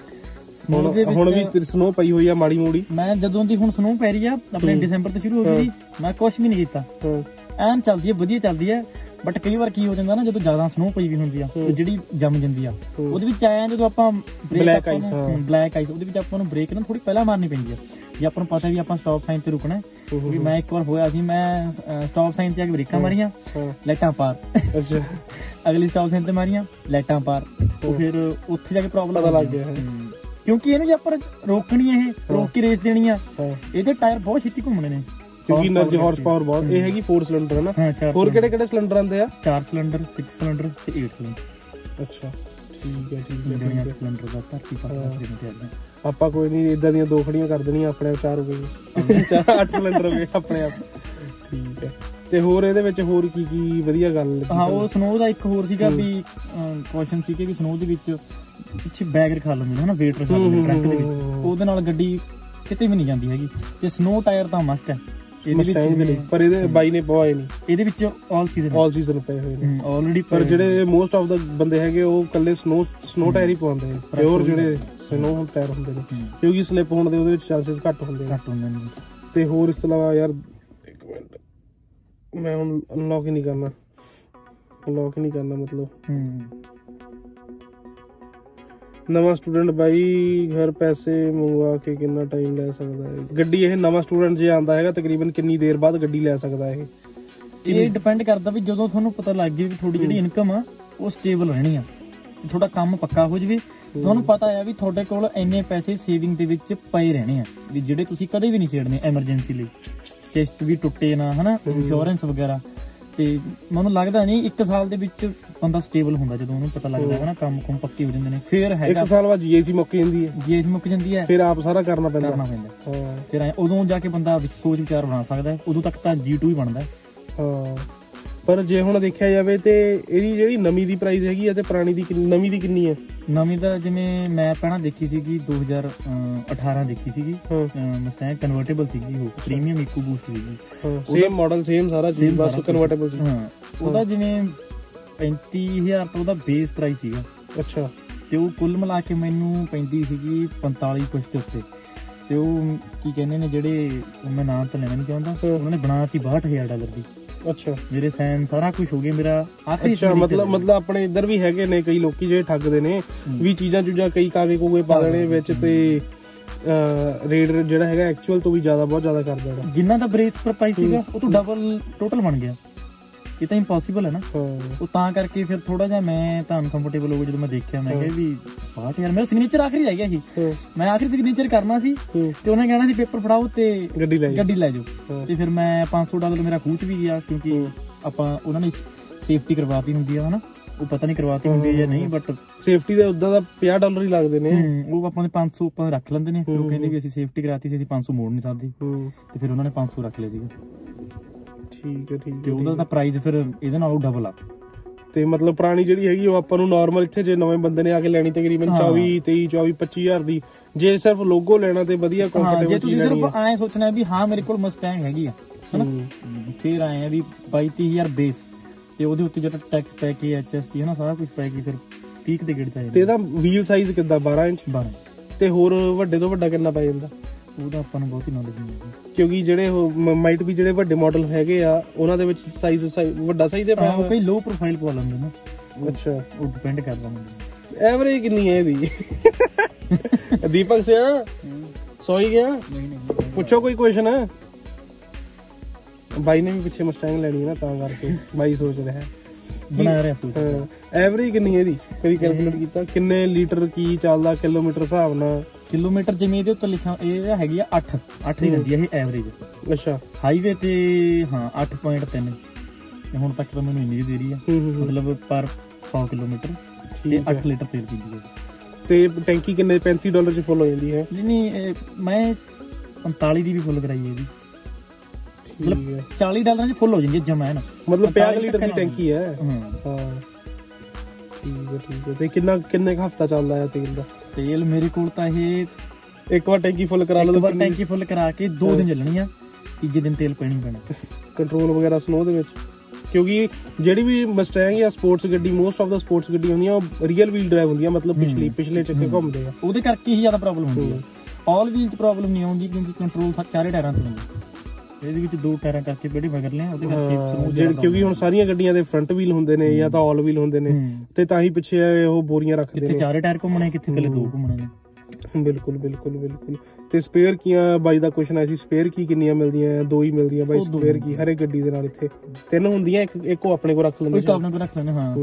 ਹੁਣ ਵੀ ਸਨੋ ਪਈ ਹੋਈ ਆ ਮਾੜੀ ਮੋੜੀ। ਮੈਂ ਜਦੋਂ ਦੀ ਹੁਣ ਸਨੋ ਪੈ ਰਹੀ ਆ ਆਪਣੇ ਦਸੰਬਰ ਤੋਂ ਸ਼ੁਰੂ ਹੋ ਗਈ ਸੀ, ਮੈਂ ਕੁਛ ਵੀ ਨਹੀਂ ਕੀਤਾ, ਐਨ ਚੱਲਦੀ ਹੈ, ਵਧੀਆ ਚੱਲਦੀ ਹੈ। ਬਟ ਕਈ ਵਾਰ ਕੀ ਹੋ ਜਾਂਦਾ ਨਾ, ਜਦੋਂ ਜ਼ਿਆਦਾ ਸਨੋ ਪਈ ਵੀ ਹੁੰਦੀ ਆ ਜਿਹੜੀ ਜੰਮ ਜਾਂਦੀ ਆ, ਉਹਦੇ ਵਿੱਚ ਆਇਆ ਜਦੋਂ ਆਪਾਂ ਬਲੈਕ ਆਈਸ ਬਲੈਕ ਆਈਸ ਉਹਦੇ ਵਿੱਚ ਆਪਾਂ ਨੂੰ ਬ੍ਰੇਕ ਨਾ ਥੋੜੀ ਪਹਿਲਾਂ ਮਾਰਨੀ ਪੈਂਦੀ ਆ। ਜੇ ਆਪਾਂ ਨੂੰ ਪਤਾ ਵੀ ਆਪਾਂ ਸਟਾਪ ਸਾਈਨ ਤੇ ਰੁਕਣਾ, ਵੀ ਮੈਂ ਇੱਕ ਵਾਰ ਹੋਇਆ ਸੀ, ਮੈਂ ਸਟਾਪ ਸਾਈਨ ਤੇ ਆ ਕੇ ਬ੍ਰੇਕਾਂ ਮਾਰੀਆਂ, ਲਾਈਟਾਂ ਪਾਰ, ਅਗਲੀ ਸਟਾਪ ਸਾਈਨ ਤੇ ਮਾਰੀਆਂ, ਲਾਈਟਾਂ ਪਾਰ, ਉਹ ਫਿਰ ਉੱਥੇ ਜਾ ਕੇ ਪ੍ਰੋਬਲਮ ਲੱਗ ਗਿਆ। ਕਿਉਂਕਿ ਇਹਨੂੰ ਜੇ ਆਪਾਂ ਰੋਕਣੀ, ਇਹ ਰੋਕ ਕੇ ਰੇਸ ਦੇਣੀ ਆ, ਇਹਦੇ ਟਾਇਰ ਬਹੁਤ ਛੇਤੀ ਘੁੰਮਣੇ ਨੇ, ਕਿਉਂਕਿ એનર્ਜੀ ਹਾਰਸ ਪਾਵਰ ਬਹੁਤ। ਇਹ ਹੈਗੀ ਚਾਰ ਸਿਲੰਡਰ ਹੈ ਨਾ। ਹੋਰ ਕਿਹੜੇ ਕਿਹੜੇ ਸਿਲੰਡਰ ਆਉਂਦੇ ਆ? ਚਾਰ ਸਿਲੰਡਰ, ਛੇ ਸਿਲੰਡਰ ਤੇ ਅੱਠ ਸਿਲੰਡਰ। ਅੱਛਾ, ਠੀਕ ਹੈ ਠੀਕ ਹੈ। ਸਿਲੰਡਰ ਦਾ ਧਰਤੀ ਪਰ ਆਪਾਂ ਕੋਈ ਨਹੀਂ, ਇਦਾਂ ਦੀਆਂ ਦੋ ਖੜੀਆਂ ਕਰ ਦੇਣੀਆਂ, ਆਪਣੇ ਆਪ ਚਾਰ ਹੋ ਗਏ, ਚਾਰ ਅੱਠ ਸਿਲੰਡਰ ਹੋ ਗਏ ਆਪਣੇ ਆਪ। ਠੀਕ ਹੈ। ਤੇ ਹੋਰ ਇਹਦੇ ਵਿੱਚ ਹੋਰ ਕੀ ਕੀ ਵਧੀਆ ਗੱਲ? ਹਾਂ, ਉਹ ਸਨੋ ਦਾ ਇੱਕ ਹੋਰ ਸੀਗਾ ਵੀ ਕੁਐਸਚਨ ਸੀ ਕਿ ਸਨੋ ਦੇ ਵਿੱਚ ਪਿੱਛੇ ਬੈਗ ਰਖਾ ਲੈਂਦੇ ਹਨਾ, ਵੇਟ ਰਖਾ ਲੈਂਦੇ ਟਰੱਕ ਦੇ ਵਿੱਚ, ਉਹਦੇ ਨਾਲ ਗੱਡੀ ਕਿਤੇ ਵੀ ਨਹੀਂ ਜਾਂਦੀ ਹੈਗੀ। ਤੇ ਸਨੋ ਟਾਇਰ ਤਾਂ ਮਸਟ ਹੈ ਪਰ ਇਹਦੇ ਬਾਈ ਨੇ ਪਵਾਏ ਨਹੀਂ, ਇਹਦੇ ਵਿੱਚ ਆਲ ਸੀਜ਼ਨ ਆਲ ਸੀਜ਼ਨ ਪਏ ਹੋਏ ਨੇ ਆਲਰੇਡੀ। ਪਰ ਜਿਹੜੇ ਮੋਸਟ ਆਫ ਦਾ ਬੰਦੇ ਹੈਗੇ ਉਹ ਕੱਲੇ ਸਨੋ ਸਨੋ ਟਾਇਰ ਹੀ ਪਵਾਉਂਦੇ ਨੇ, ਪਿਓਰ ਜਿਹੜੇ ਸਨੋ ਟਾਇਰ ਹੁੰਦੇ ਨੇ, ਕਿਉਂਕਿ ਸਲਿਪ ਹੋਣ ਦੇ ਉਹਦੇ ਵਿੱਚ ਚਾਂਸਸ ਘੱਟ ਹੁੰਦੇ ਘੱਟ ਹੁੰਦੇ ਨੇ। ਤੇ ਹੋਰ ਇਸ ਤੋਂ ਇਲਾਵਾ ਯਾਰ ਇੱਕ ਮਿੰਟ, ਮੈਂ ਹੁਣ ਅਨਲੌਕ ਹੀ ਨਹੀਂ ਕਰਨਾ, ਅਨਲੌਕ ਹੀ ਨਹੀਂ ਕਰਨਾ ਮਤਲਬ ਨਵਾਂ ਸਟੂਡੈਂਟ ਬਾਈ ਘਰ ਪੈਸੇ ਮੰਗਵਾ ਕੇ ਕਿੰਨਾ ਟਾਈਮ ਲੈ ਸਕਦਾ ਹੈ? ਗੱਡੀ ਇਹ ਨਵਾਂ ਸਟੂਡੈਂਟ ਜੇ ਆਉਂਦਾ ਹੈਗਾ ਤਕਰੀਬਨ ਕਿੰਨੀ ਦੇਰ ਬਾਅਦ ਗੱਡੀ ਲੈ ਸਕਦਾ ਇਹ? ਇਹ ਡਿਪੈਂਡ ਕਰਦਾ ਵੀ ਜਦੋਂ ਤੁਹਾਨੂੰ ਪਤਾ ਲੱਗ ਜਾਵੇ ਵੀ ਤੁਹਾਡੀ ਜਿਹੜੀ ਇਨਕਮ ਆ ਉਹ ਸਟੇਬਲ ਰਹਿਣੀ ਆ, ਤੁਹਾਡਾ ਕੰਮ ਪੱਕਾ ਹੋ ਜਾਵੇ, ਤੁਹਾਨੂੰ ਪਤਾ ਆ ਵੀ ਤੁਹਾਡੇ ਕੋਲ ਇੰਨੇ ਪੈਸੇ ਸੇਵਿੰਗ ਦੇ ਵਿੱਚ ਪਏ ਰਹਿਣੇ ਆ ਵੀ ਜਿਹੜੇ ਤੁਸੀਂ ਕਦੇ ਵੀ ਨਹੀਂ ਛੇੜਨੇ ਐਮਰਜੈਂਸੀ ਲਈ, ਟੈਸਟ ਵੀ ਟੁੱਟੇ ਨਾ ਹਨਾ, ਇੰਸ਼ੋਰੈਂਸ ਵਗੈਰਾ। ਤੇ ਮੈਨੂੰ ਲੱਗਦਾ ਨਹੀਂ ਇੱਕ ਸਾਲ ਦੇ ਵਿੱਚ ਬੰਦਾ ਸਟੇਬਲ ਹੁੰਦਾ, ਜਦੋਂ ਉਹਨੂੰ ਪਤਾ ਲੱਗਦਾ ਹੈ ਨਾ ਕੰਮ ਕੁਮ ਪੱਕੇ ਹੋ ਜਾਂਦੇ ਨੇ, ਫਿਰ ਹੈਗਾ ਇੱਕ ਸਾਲ ਬਾਅਦ ਜੀਏਸੀ ਮੁੱਕ ਜਾਂਦੀ ਹੈ, ਜੀਏਸੀ ਮੁੱਕ ਜਾਂਦੀ ਹੈ, ਫਿਰ ਆਪ ਸਾਰਾ ਕਰਨਾ ਪੈਂਦਾ ਕਰਨਾ ਪੈਂਦਾ ਹਾਂ। ਫਿਰ ਉਦੋਂ ਜਾ ਕੇ ਬੰਦਾ ਸੋਚ ਵਿਚਾਰ ਬਣਾ ਸਕਦਾ, ਉਦੋਂ ਤੱਕ ਤਾਂ ਜੀ ਟੂ ਹੀ ਬਣਦਾ ਹਾਂ। ਪਰ ਜੇ ਹੁਣ ਦੇਖਿਆ ਜਾਵੇ ਤੇ ਇਹਦੀ ਜਿਹੜੀ ਨਵੀਂ ਦੀ ਪ੍ਰਾਈਸ ਹੈਗੀ ਆ ਤੇ ਪੁਰਾਣੀ ਦੀ ਨਵੀਂ ਦੀ ਕਿੰਨੀ ਹੈ? ਨਵੀਂ ਦਾ ਜਿਵੇਂ ਮੈਂ ਪਹਿਲਾਂ ਦੇਖੀ ਸੀਗੀ ਦੋ ਹਜ਼ਾਰ ਅਠਾਰਾਂ ਦੇਖੀ ਸੀਗੀ, ਮਸਟੈਂਗ ਕਨਵਰਟੇਬਲ ਸੀਗੀ, ਉਹ ਪ੍ਰੀਮੀਅਮ ਇਕੋ ਬੂਸਟ ਸੀਗੀ, ਸੇਮ ਮਾਡਲ ਸੇਮ ਸਾਰਾ ਚੀਜ਼ ਬਸ ਕਨਵਰਟੇਬਲ ਸੀ ਹਾਂ। ਉਹਦਾ ਜਿਵੇਂ ਪੈਂਤੀ ਹਜ਼ਾਰ ਤੋਂ ਉਹਦਾ ਬੇਸ ਪ੍ਰਾਈਸ ਸੀਗਾ। ਅੱਛਾ। ਤੇ ਉਹ ਕੁੱਲ ਮਿਲਾ ਕੇ ਮੈਨੂੰ ਪੈਂਦੀ ਸੀਗੀ ਪੰਤਾਲੀ ਕੁਛ ਦੇ ਉੱਤੇ। ਤੇ ਉਹ ਕੀ ਕਹਿੰਦੇ ਨੇ ਜਿਹੜੇ ਮੈਂ ਨਾਮ ਤਾਂ ਲੈਣਾ ਨਹੀਂ ਚਾਹੁੰਦਾ, ਉਹਨਾਂ ਨੇ ਬਣਾਤੀ ਬਾਹਠ ਹਜ਼ਾਰ ਡਾਲਰ ਦੀ। ਅੱਛਾ। ਮੇਰੇ ਸਾਈਨ ਸਾਰਾ ਕੁਝ ਹੋ ਗਿਆ ਮੇਰਾ ਆਖਰੀ। ਅੱਛਾ, ਮਤਲਬ ਮਤਲਬ ਆਪਣੇ ਇੱਧਰ ਵੀ ਹੈਗੇ ਨੇ ਕਈ ਲੋਕੀ ਜਿਹੜੇ ਠੱਗਦੇ ਨੇ ਵੀ ਚੀਜ਼ਾਂ ਚੂਜ਼ਾਂ ਕਈ ਕਾਗੇ ਕੂਗੇ ਪਾ ਦੇਣੇ ਵਿੱਚ ਤੇ ਰੇਟ ਜਿਹੜਾ ਹੈਗਾ ਐਕਚੁਅਲ ਤੋਂ ਵੀ ਜ਼ਿਆਦਾ ਬਹੁਤ ਜ਼ਿਆਦਾ ਕਰ ਦੇਣਾ। ਜਿੰਨਾ ਦਾ ਬ੍ਰੇਸ ਪਰ ਪ੍ਰਾਈਸ ਸੀਗਾ ਉਹ ਤੋਂ ਡਬਲ ਟੋਟਲ ਬਣ ਗਿਆ। ਇਹ ਤਾਂ ਇੰਪੋਸੀਬਲ ਹੈ ਨਾ, ਉਹ ਤਾਂ ਕਰਕੇ ਫਿਰ ਥੋੜਾ ਜਿਹਾ ਮੈਂ ਤਾਂ ਅਨਕੰਫਰਟੇਬਲ ਹੋ ਗਿਆ ਜਦੋਂ ਮੈਂ ਦੇਖਿਆ। ਮੈਂ ਕਿਹਾ ਵੀ ਬਾਹਠ ਯਾਰ ਮੇਰਾ ਸਿਗਨੇਚਰ ਆਖਰੀ ਰਹਿ ਗਿਆ ਸੀ, ਮੈਂ ਆਖਰੀ ਸਿਗਨੇਚਰ ਕਰਨਾ ਸੀ ਤੇ ਉਹਨੇ ਕਹਿਣਾ ਸੀ ਪੇਪਰ ਫੜਾਓ ਤੇ ਗੱਡੀ ਲੈ ਗੱਡੀ ਲੈ ਜਾਓ। ਤੇ ਫਿਰ ਮੈਂ ਪੰਜ ਸੌ ਡਾਲਰ ਮੇਰਾ ਖੂਚ ਵੀ ਗਿਆ, ਕਿਉਂਕਿ ਆਪਾਂ ਉਹਨਾਂ ਨੇ ਸੇਫਟੀ ਕਰਵਾਤੀ ਹੁੰਦੀ ਆ ਹਨਾ, ਉਹ ਪਤਾ ਨਹੀਂ ਕਰਵਾਤੀ ਹੁੰਦੀ ਜਾਂ ਨਹੀਂ, ਬਟ ਸੇਫਟੀ ਦੇ ਉਦਾਂ ਦਾ ਪੰਜਾਹ ਡਾਲਰ ਹੀ ਲੱਗਦੇ ਨੇ। ਉਹ ਆਪਾਂ ਨੇ ਪੰਜ ਸੌ ਆਪਾਂ ਰੱਖ ਲੈਂਦੇ ਨੇ, ਫਿਰ ਉਹ ਕਹਿੰਦੇ ਵੀ ਅਸੀਂ ਸੇਫਟੀ ਕਰਾਤੀ ਸੀ, ਅਸੀਂ ਪੰਜ ਸੌ ਮੋੜ ਨਹੀਂ ਸਕਦੇ, ਤੇ ਫਿਰ ਉਹਨਾਂ ਨੇ ਪੰਜ ਸੌ ਰੱਖ ਲਿਆ ਸੀਗਾ। ਠੀਕ ਹੈ ਠੀਕ ਤੇ ਉਹਦਾ ਤਾਂ ਪ੍ਰਾਈਸ ਫਿਰ ਇਹਦੇ ਨਾਲੋਂ ਡਬਲ ਆ। ਤੇ ਮਤਲਬ ਪੁਰਾਣੀ ਜਿਹੜੀ ਹੈਗੀ ਉਹ ਆਪਾਂ ਨੂੰ ਨਾਰਮਲ ਇੱਥੇ ਜੇ ਨਵੇਂ ਬੰਦੇ ਨੇ ਆ ਕੇ ਲੈਣੀ ਤਕਰੀਬਨ ਚੌਵੀ ਤੇਈ ਚੌਵੀ ਪੱਚੀ ਹਜ਼ਾਰ ਦੀ, ਜੇ ਸਿਰਫ ਲੋਗੋ ਲੈਣਾ ਤੇ ਵਧੀਆ ਕੰਫਰਟੇਬਲ ਜੇ ਤੁਸੀਂ ਸਿਰਫ ਐਂ ਸੋਚਣਾ ਵੀ ਹਾਂ ਮੇਰੇ ਕੋਲ ਮਸਟੈਂਗ ਹੈਗੀ ਆ ਹਨਾ, ਫਿਰ ਆਏ ਆ ਵੀ ਬਾਈ ਤੀਹ ਹਜ਼ਾਰ ਬੇਸ, ਤੇ ਉਹਦੇ ਉੱਤੇ ਜਿਹੜਾ ਟੈਕਸ ਪੈ ਕੇ ਐਚ ਐਸ ਟੀ ਹਨਾ ਸਾਰਾ ਕੁਝ ਪੈ ਕੇ ਫਿਰ ਤੀਹ ਦੇ ਗੇੜ ਚਾਹੀਦਾ। ਤੇ ਇਹਦਾ ਵੀਲ ਸਾਈਜ਼ ਕਿੱਦਾਂ ਬਾਰਾਂ ਇੰਚ? ਬਾਰਾਂ। ਤੇ ਹੋਰ ਵੱਡੇ ਤੋਂ ਵੱਡਾ ਕਿੰਨਾ ਪੈ ਜਾਂਦਾ? ਉਹਦਾ ਆਪਾਂ ਨੂੰ ਬਹੁਤੀ ਨੌਲੇਜ ਨਹੀਂ ਹੈ, ਕਿਉਂਕਿ ਜਿਹੜੇ ਮਾਈਟ ਵੀ ਜਿਹੜੇ ਵੱਡੇ ਮਾਡਲ ਹੈਗੇ ਆ ਉਹਨਾਂ ਦੇ ਵਿੱਚ ਸਾਈਜ਼ ਵੱਡਾ ਸਾਈਜ਼ ਹੈ ਪਿਆ, ਉਹ ਕਈ ਲੋ ਪ੍ਰੋਫਾਈਲ ਪਵਾ ਲੈਂਦੇ ਨੇ। ਅੱਛਾ, ਉਹ ਡਿਪੈਂਡ ਕਰਦਾ ਮੁੰਡੇ। ਐਵਰੇਜ ਕਿੰਨੀ ਹੈ ਇਹਦੀ? ਦੀਪਕ ਸਿਆ ਸੋਈ ਗਿਆ? ਪੁੱਛੋ ਕੋਈ ਕੁਐਸਚਨ ਹੈ? ਬਾਈ ਨੇ ਵੀ ਪਿੱਛੇ ਮਸਟੈਂਗ ਲੈਣੀ ਹੈ ਨਾ, ਤਾਂ ਕਰਕੇ ਬਾਈ ਸੋਚ ਰਿਹਾ ਬਣਾ ਰਿਹਾ ਸੋਚ। ਐਵਰੇਜ ਕਿੰਨੀ ਹੈ ਇਹਦੀ? ਕਦੀ ਕੈਲਕੂਲੇਟ ਕੀਤਾ? ਕਿੰਨੇ ਲੀਟਰ ਕੀ ਚੱਲਦਾ ਕਿਲੋਮੀਟਰ ਹਿਸਾਬ ਨਾਲ? ਕਿਲੋਮੀਟਰ ਜਿਵੇਂ ਇਹਦੇ ਉੱਤੇ ਲਿਖਿਆ ਇਹ ਹੈਗੀ ਆ ਅੱਠ ਅੱਠ ਦੀ ਦਿੰਦੀ ਆ ਇਹ ਐਵਰੇਜ। ਅੱਛਾ, ਹਾਈਵੇ ਤੇ ਹਾਂ ਅੱਠ ਪੁਆਇੰਟ ਤਿੰਨ ਹੁਣ ਤੱਕ ਤਾਂ ਮੈਨੂੰ ਇੰਨੀ ਦੇ ਰਹੀ ਆ, ਮਤਲਬ ਪਰ ਸੌ ਕਿਲੋਮੀਟਰ ਤੇ ਅੱਠ ਲੀਟਰ ਤੇਲ ਪੀਂਦੀ ਹੈ। ਤੇ ਟੈਂਕੀ ਕਿੰਨੇ ਪੈਂਤੀ ਡਾਲਰ ਚ ਫੁੱਲ ਹੋ ਜਾਂਦੀ ਹੈ? ਨਹੀਂ ਨਹੀਂ ਮੈਂ ਪੰਤਾਲੀ ਦੀ ਵੀ ਫੁੱਲ ਕਰਾਈ ਹੈ ਇਹਦੀ, ਮਤਲਬ ਚਾਲੀ ਡਾਲਰਾਂ ਚ ਫੁੱਲ ਹੋ ਜਾਂਦੀ ਹੈ ਜਮੈਨ, ਮਤਲਬ ਪੰਜਾਹ ਲੀਟਰ ਦੀ ਟੈਂਕੀ ਹੈ। ਹਾਂ ਠੀਕ ਹੈ ਠੀਕ ਹੈ। ਤੇ ਕਿੰਨਾ ਕਿੰਨੇ ਕ ਹਫਤਾ ਚੱਲਦਾ ਹੈ ਤੇਲ ਦਾ? ਤੇਲ ਮੇਰੇ ਕੋਲ ਤਾਂ ਇਹ ਇੱਕ ਵਾਰ ਟੈਂਕੀ ਫੁੱਲ ਕਰਾ ਲਓ, ਇੱਕ ਵਾਰ ਟੈਂਕੀ ਫੁੱਲ ਕਰਾ ਕੇ ਦੋ ਦਿਨ ਚੱਲਣੀ ਆ, ਤੀਜੇ ਦਿਨ ਤੇਲ ਪੈਣੀ ਪੈਣਾ। ਕੰਟਰੋਲ ਵਗੈਰਾ ਸਨੋ ਦੇ ਵਿੱਚ, ਕਿਉਂਕਿ ਜਿਹੜੀ ਵੀ ਮਸਟੈਂਗ ਜਾਂ ਸਪੋਰਟਸ ਗੱਡੀ, ਮੋਸਟ ਆਫ ਦਾ ਸਪੋਰਟਸ ਗੱਡੀ ਹੁੰਦੀਆਂ ਉਹ ਰੀਅਲ ਵੀਲ ਡਰਾਈਵ ਹੁੰਦੀਆਂ, ਮਤਲਬ ਪਿਛਲੀ ਪਿਛਲੇ ਚੱਕੇ ਘੁੰਮਦੇ ਆ, ਉਹਦੇ ਕਰਕੇ ਹੀ ਜ਼ਿਆਦਾ ਪ੍ਰੋਬਲਮ ਹੁੰਦੀ ਹੈ। ਆਲ ਵੀਲ ਚ ਪ੍ਰੋਬਲਮ ਨਹੀਂ ਆਉਂਦੀ ਕਿਉਂਕਿ ਕੰਟਰੋਲ ਚਾਰੇ ਟਾਇਰਾਂ ਤੇ ਹੁੰਦਾ, ਇਹਦੇ ਵਿੱਚ ਦੋ ਟਾਇਰਾਂ ਕਰਕੇ ਬੜੀ ਮਗਰ ਲਿਆ ਉਹਦੇ ਕਰਕੇ, ਕਿਉਂਕਿ ਹੁਣ ਸਾਰੀਆਂ ਗੱਡੀਆਂ ਦੇ ਫਰੰਟ ਵੀਲ ਹੁੰਦੇ ਨੇ ਜਾਂ ਤਾਂ ਆਲ ਵੀਲ ਹੁੰਦੇ ਨੇ, ਤੇ ਤਾਂ ਹੀ ਪਿੱਛੇ ਉਹ ਬੋਰੀਆਂ ਰੱਖਦੇ ਨੇ। ਕਿੱਥੇ ਚਾਰੇ ਟਾਇਰ ਘੁੰਮਣੇ, ਕਿੱਥੇ ਇਕੱਲੇ ਦੋ ਘੁੰਮਣੇ ਨੇ। ਬਿਲਕੁਲ ਬਿਲਕੁਲ ਬਿਲਕੁਲ। ਤੇ ਸਪੇਅਰ ਕੀਆਂ ਬਾਈ ਦਾ ਕੁਐਸਚਨ ਆਇਆ ਸੀ, ਸਪੇਅਰ ਕੀ ਕਿੰਨੀਆਂ ਮਿਲਦੀਆਂ? ਦੋ ਹੀ ਮਿਲਦੀਆਂ ਬਾਈ ਸਪੇਅਰ ਕੀ ਹਰ ਇੱਕ ਗੱਡੀ ਦੇ ਨਾਲ। ਇੱਥੇ ਤਿੰਨ ਹੁੰਦੀਆਂ, ਇੱਕ ਇੱਕ ਉਹ ਆਪਣੇ ਕੋਲ ਰੱਖ ਲੈਂਦੇ, ਇੱਕ ਆਪਣੇ ਕੋਲ ਰੱਖ ਲੈਂਦੇ। ਹਾਂ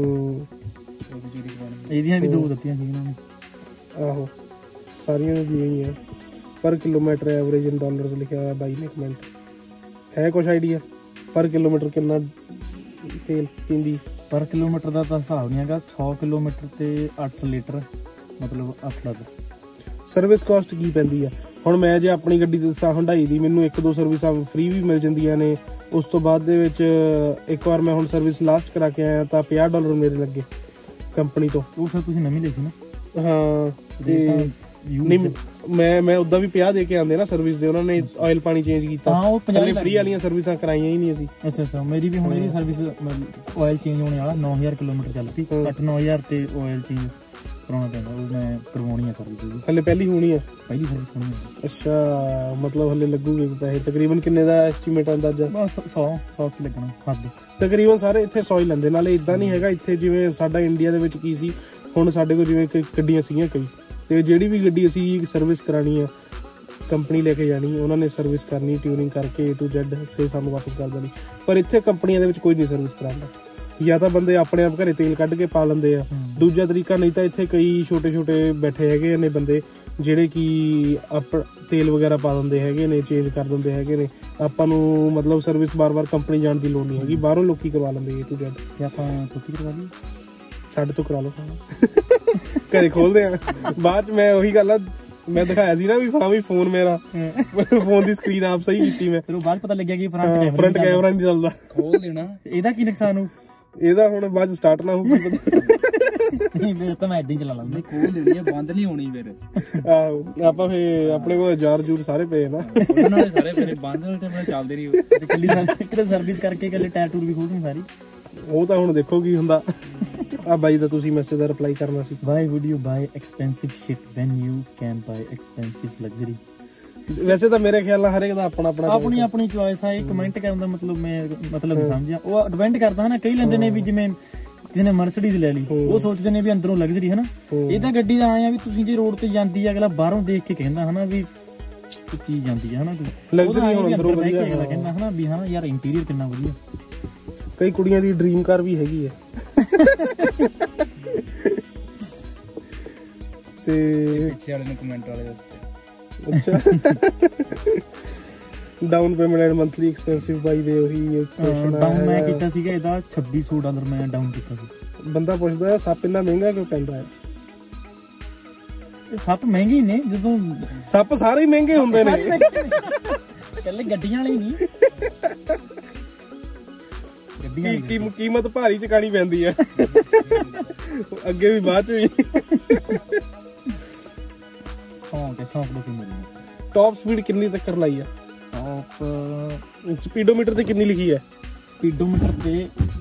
ਇਹਦੀਆਂ ਵੀ ਦੋ ਦਿੱਤੀਆਂ ਸੀ ਇਹਨਾਂ ਨੇ। ਆਹੋ ਸਾਰੀਆਂ ਦੀਆਂ ਹੀ ਆ। ਪਰ ਕਿਲੋਮੀਟਰ ਐਵਰੇਜ ਇਨ ਡਾਲਰਸ ਲਿਖਿਆ ਹੋਇਆ ਬਾਈ ਨੇ ਕਮੈਂਟ, ਹੈ ਕੁਛ ਆਈਡੀਆ ਪਰ ਕਿਲੋਮੀਟਰ ਕਿੰਨਾ ਤੇਲ ਪੀਂਦੀ? ਪਰ ਕਿਲੋਮੀਟਰ ਦਾ ਤਾਂ ਹਿਸਾਬ ਨਹੀਂ ਹੈਗਾ, ਸੌ ਕਿਲੋਮੀਟਰ ਤੇ ਅੱਠ ਲੀਟਰ ਮਤਲਬ ਅੱਠ ਡਾਲਰ। ਸਰਵਿਸ ਕਾਸਟ ਕੀ ਪੈਂਦੀ ਆ? ਹੁਣ ਮੈਂ ਜੇ ਆਪਣੀ ਗੱਡੀ ਦੇ ਦੱਸਾਂ ਹੁੰਡਾਈ ਦੀ, ਮੈਨੂੰ ਇੱਕ ਦੋ ਸਰਵਿਸਾਂ ਫ੍ਰੀ ਵੀ ਮਿਲ ਜਾਂਦੀਆਂ ਨੇ। ਉਸ ਤੋਂ ਬਾਅਦ ਦੇ ਵਿੱਚ ਇੱਕ ਵਾਰ ਮੈਂ ਹੁਣ ਸਰਵਿਸ ਲਾਸਟ ਕਰਾ ਕੇ ਆਇਆ ਤਾਂ ਪੰਜਾਹ ਡਾਲਰ ਮੇਰੇ ਲੱਗੇ ਕੰਪਨੀ ਤੋਂ। ਉਹ ਫਿਰ ਤੁਸੀਂ ਨਵੀਂ ਲਈ ਸੀ ਨਾ? ਹਾਂ, ਤੇ ਨਹੀਂ ਮੈਂ ਮੈਂ ਉਦਾਂ ਵੀ ਪੰਜਾਹ ਦੇ ਕੇ ਆਂਦੇ ਨਾ ਸਰਵਿਸ ਦੇ, ਉਹਨਾਂ ਨੇ ਆਇਲ ਪਾਣੀ ਚੇਂਜ ਕੀਤਾ। ਹਾਂ ਉਹ ਪੰਜਾਹ ਫ੍ਰੀ ਵਾਲੀਆਂ ਸਰਵਿਸਾਂ ਕਰਾਈਆਂ ਹੀ ਨਹੀਂ ਅਸੀਂ। ਅੱਛਾ ਅੱਛਾ, ਮੇਰੀ ਵੀ ਹੁਣ ਇਹਦੀ ਸਰਵਿਸ ਆਇਲ ਚੇਂਜ ਹੋਣੇ ਵਾਲਾ ਨੌ ਹਜ਼ਾਰ ਕਿਲੋਮੀਟਰ ਚੱਲ ਪਈ, ਅੱਠ ਨੌ ਹਜ਼ਾਰ ਤੇ ਆਇਲ ਚੇਂਜ ਕਰਾਉਣਾ ਪੈਂਦਾ, ਉਹ ਮੈਂ ਕਰਵਾਉਣੀ ਆ ਸਰਵਿਸ। ਹਲੇ ਪਹਿਲੀ ਹੋਣੀ ਆ? ਪਹਿਲੀ ਸਰਵਿਸ ਹੋਣੀ ਆ। ਅੱਛਾ, ਮਤਲਬ ਹਲੇ ਲੱਗੂਗੇ ਪੈਸੇ। ਤਕਰੀਬਨ ਕਿੰਨੇ ਦਾ ਐਸਟੀਮੇਟ ਅੰਦਾਜ਼ਾ? ਬਸ ਸੌ ਸੌ ਕੀ ਲੱਗਣਾ ਹੱਦ। ਤਕਰੀਬਨ ਸਾਰੇ ਇੱਥੇ ਸੌ ਹੀ ਲੈਂਦੇ। ਨਾਲੇ ਇਦਾਂ ਨਹੀਂ ਹੈਗਾ ਇੱਥੇ ਜਿਵੇਂ ਸਾਡਾ ਇੰਡੀਆ ਦੇ ਵਿੱਚ ਕੀ ਸੀ, ਹੁਣ ਸਾਡੇ ਕੋਲ ਜਿਵੇਂ ਗੱਡੀਆਂ ਸੀਗੀਆਂ ਕਈ, ਤੇ ਜਿਹੜੀ ਵੀ ਗੱਡੀ ਅਸੀਂ ਸਰਵਿਸ ਕਰਾਣੀ ਆ ਕੰਪਨੀ ਲੈ ਕੇ ਜਾਣੀ, ਉਹਨਾਂ ਨੇ ਸਰਵਿਸ ਕਰਨੀ, ਟਿਊਨਿੰਗ ਕਰਕੇ ਏ ਟੂ ਜ਼ੈਡ ਸੇ ਸਾਨੂੰ ਵਾਪਸ ਕਰ ਦੇਣੀ। ਪਰ ਇੱਥੇ ਕੰਪਨੀਆਂ ਦੇ ਵਿੱਚ ਕੋਈ ਨਹੀਂ ਸਰਵਿਸ ਕਰਾਉਂਦਾ, ਜਾਂ ਤਾਂ ਬੰਦੇ ਆਪਣੇ ਆਪ ਘਰੇ ਤੇਲ ਕੱਢ ਕੇ ਪਾ ਲੈਂਦੇ ਆ। ਦੂਜਾ ਤਰੀਕਾ, ਨਹੀਂ ਤਾਂ ਇੱਥੇ ਕਈ ਛੋਟੇ ਛੋਟੇ ਬੈਠੇ ਹੈਗੇ ਨੇ ਬੰਦੇ ਜਿਹੜੇ ਕਿ ਆਪ ਤੇਲ ਵਗੈਰਾ ਪਾ ਦਿੰਦੇ ਹੈਗੇ ਨੇ, ਚੇਂਜ ਕਰ ਦਿੰਦੇ ਹੈਗੇ ਨੇ। ਆਪਾਂ ਨੂੰ ਮਤਲਬ ਸਰਵਿਸ ਬਾਰ-ਬਾਰ ਕੰਪਨੀ ਜਾਣ ਦੀ ਲੋੜ ਨਹੀਂ ਹੈਗੀ, ਬਾਹਰੋਂ ਲੋਕੀ ਕਰਵਾ ਲੈਂਦੇ ਏ ਟੂ ਜ਼ੈਡ। ਤੇ ਆਪਾਂ ਤੁਸੀਂ ਕਰਵਾ ਲਈਏ? ਸਾਡੇ ਤੋਂ ਕਰਾ ਲਓ, ਘਰੇ ਖੋਲਦੇ ਆ। ਬਾਅਦ ਚ ਮੈਂ ਉਹੀ ਗੱਲ ਆ, ਮੈਂ ਦਿਖਾਇਆ ਸੀ ਨਾ ਵੀ ਹਾਂ ਵੀ ਫੋਨ ਮੇਰਾ ਫੋਨ ਦੀ ਸਕਰੀਨ ਆਪ ਸਹੀ ਕੀਤੀ ਮੈਂ, ਫਿਰ ਬਾਅਦ ਪਤਾ ਲੱਗਿਆ ਕਿ ਫਰੰਟ ਫਰੰਟ ਕੈਮਰਾ ਨਹੀਂ ਚੱਲਦਾ। ਖੋਲ ਦੇਣਾ, ਇਹਦਾ ਕੀ ਨੁਕਸਾਨ ਹੋ? ਇਹਦਾ ਹੁਣ ਬਾਅਦ ਸਟਾਰਟ ਨਾ ਹੋਊ ਨਹੀਂ, ਫਿਰ ਤਾਂ ਮੈਂ ਏਦਾਂ ਹੀ ਚਲਾ ਲਾਂਗਾ। ਖੋਲ ਦੇਣੀ ਆ, ਬੰਦ ਨਹੀਂ ਹੋਣੀ ਫਿਰ। ਆਹੋ, ਆਪਾਂ ਫੇ ਆਪਣੇ ਕੋਲ ਜਾਰ ਜੂਰ ਸਾਰੇ ਪਏ ਨਾ, ਉਹਨਾਂ ਨੇ ਸਾਰੇ ਪਏ ਬੰਦ ਹੋਣੇ ਤੇ ਚੱਲਦੇ ਨਹੀਂ। ਇਕੱਲੀ ਕਿਤੇ ਸਰਵਿਸ ਕਰਕੇ ਇਕੱਲੇ ਟਾਇਰ ਟੂਰ ਵੀ ਖੋਲਣੀ ਸਾਰੀ, ਉਹ ਤਾਂ ਹੁਣ ਦੇਖੋ ਕੀ ਹੁੰਦਾ। ਆ ਬਾਈ ਦਾ ਤੁਸੀਂ ਮੈਸੇਜ ਦਾ ਰਿਪਲਾਈ ਕਰਨਾ ਸੀ। Why would you buy expensive shit when you can buy expensive luxury? ਵੈਸੇ ਤਾਂ ਮੇਰੇ ਖਿਆਲ ਨਾਲ ਹਰੇਕ ਦਾ ਆਪਣਾ ਆਪਣਾ ਆਪਣੀ ਆਪਣੀ ਚੁਆਇਸ ਆ। ਇਹ ਕਮੈਂਟ ਕਰਨ ਦਾ ਮਤਲਬ ਮੈਂ ਮਤਲਬ ਨਹੀਂ ਸਮਝਿਆ। ਉਹ ਡਿਪੈਂਡ ਕਰਦਾ ਹੈ ਨਾ, ਕਈ ਲੈਂਦੇ ਨੇ ਵੀ ਜਿਵੇਂ ਕਿਸੇ ਨੇ ਮਰਸੀਡੀਜ਼ ਲੈ ਲਈ, ਉਹ ਸੋਚਦੇ ਨੇ ਵੀ ਅੰਦਰੋਂ ਲਗਜ਼ਰੀ ਹੈ ਨਾ। ਇਹ ਤਾਂ ਗੱਡੀ ਦਾ ਆਇਆ ਵੀ ਤੁਸੀਂ ਜੇ ਰੋਡ ਤੇ ਜਾਂਦੀ ਆ, ਅਗਲਾ ਬਾਹਰੋਂ ਦੇਖ ਕੇ ਕਹਿੰਦਾ ਹਨਾ ਵੀ ਕੀ ਜਾਂਦੀ ਆ ਹਨਾ, ਲਗਜ਼ਰੀ ਅੰਦਰੋਂ ਵਧੀਆ ਅਗਲਾ ਕਹਿੰਦਾ ਹਨਾ ਵੀ ਹਾਂ ਯਾਰ ਇੰਟੀਰੀਅਰ ਕਿੰਨਾ ਵਧੀਆ। ਕਈ ਕੁੜੀਆਂ ਦੀ ਡ੍ਰੀਮ ਕਾਰ ਵੀ ਹੈਗੀ ਹੈ ਤੇ ਪਿੱਛੇ ਵਾਲੇ ਨੇ ਕਮੈਂਟ ਵਾਲੇ ਦੱਸਦੇ। ਅੱਛਾ, down payment and monthly expensive ਬਾਈ ਦੇ ਉਹੀ ਕੁਐਸਚਨ ਡਾਊਨ ਮੈਂ ਕੀਤਾ ਸੀਗਾ ਇਹਦਾ ਛੱਬੀ ਸੌ ਡਾਲਰ ਮੈਂ ਡਾਊਨ ਕੀਤਾ ਸੀ। ਬੰਦਾ ਪੁੱਛਦਾ ਹੈ ਸੱਪ ਇੰਨਾ ਮਹਿੰਗਾ ਕਿਉਂ ਪੈਂਦਾ ਹੈ? ਇਹ ਸੱਪ ਮਹਿੰਗੇ ਹੀ ਨੇ ਜਦੋਂ ਸੱਪ ਸਾਰੇ ਹੀ ਮਹਿੰਗੇ ਹੁੰਦੇ ਨੇ, ਕੱਲੇ ਗੱਡੀਆਂ ਵਾਲੇ ਨਹੀਂ, ਗੱਡੀਆਂ ਕੀ ਕੀ ਕੀਮਤ ਭਾਰੀ ਚੁਕਾਣੀ ਪੈਂਦੀ ਹੈ ਅੱਗੇ ਵੀ ਬਾਅਦ ਚ ਵੀ। ਸ਼ੌਂਕ ਹੈ, ਸ਼ੌਂਕ ਲੋਕੀ ਮਿਲਣੀ। ਟੌਪ ਸਪੀਡ ਕਿੰਨੀ ਤੱਕ ਲਾਈ ਆ? ਟੌਪ ਸਪੀਡੋਮੀਟਰ ਤੇ ਕਿੰਨੀ ਲਿਖੀ ਹੈ? ਸਪੀਡੋਮੀਟਰ ਤੇ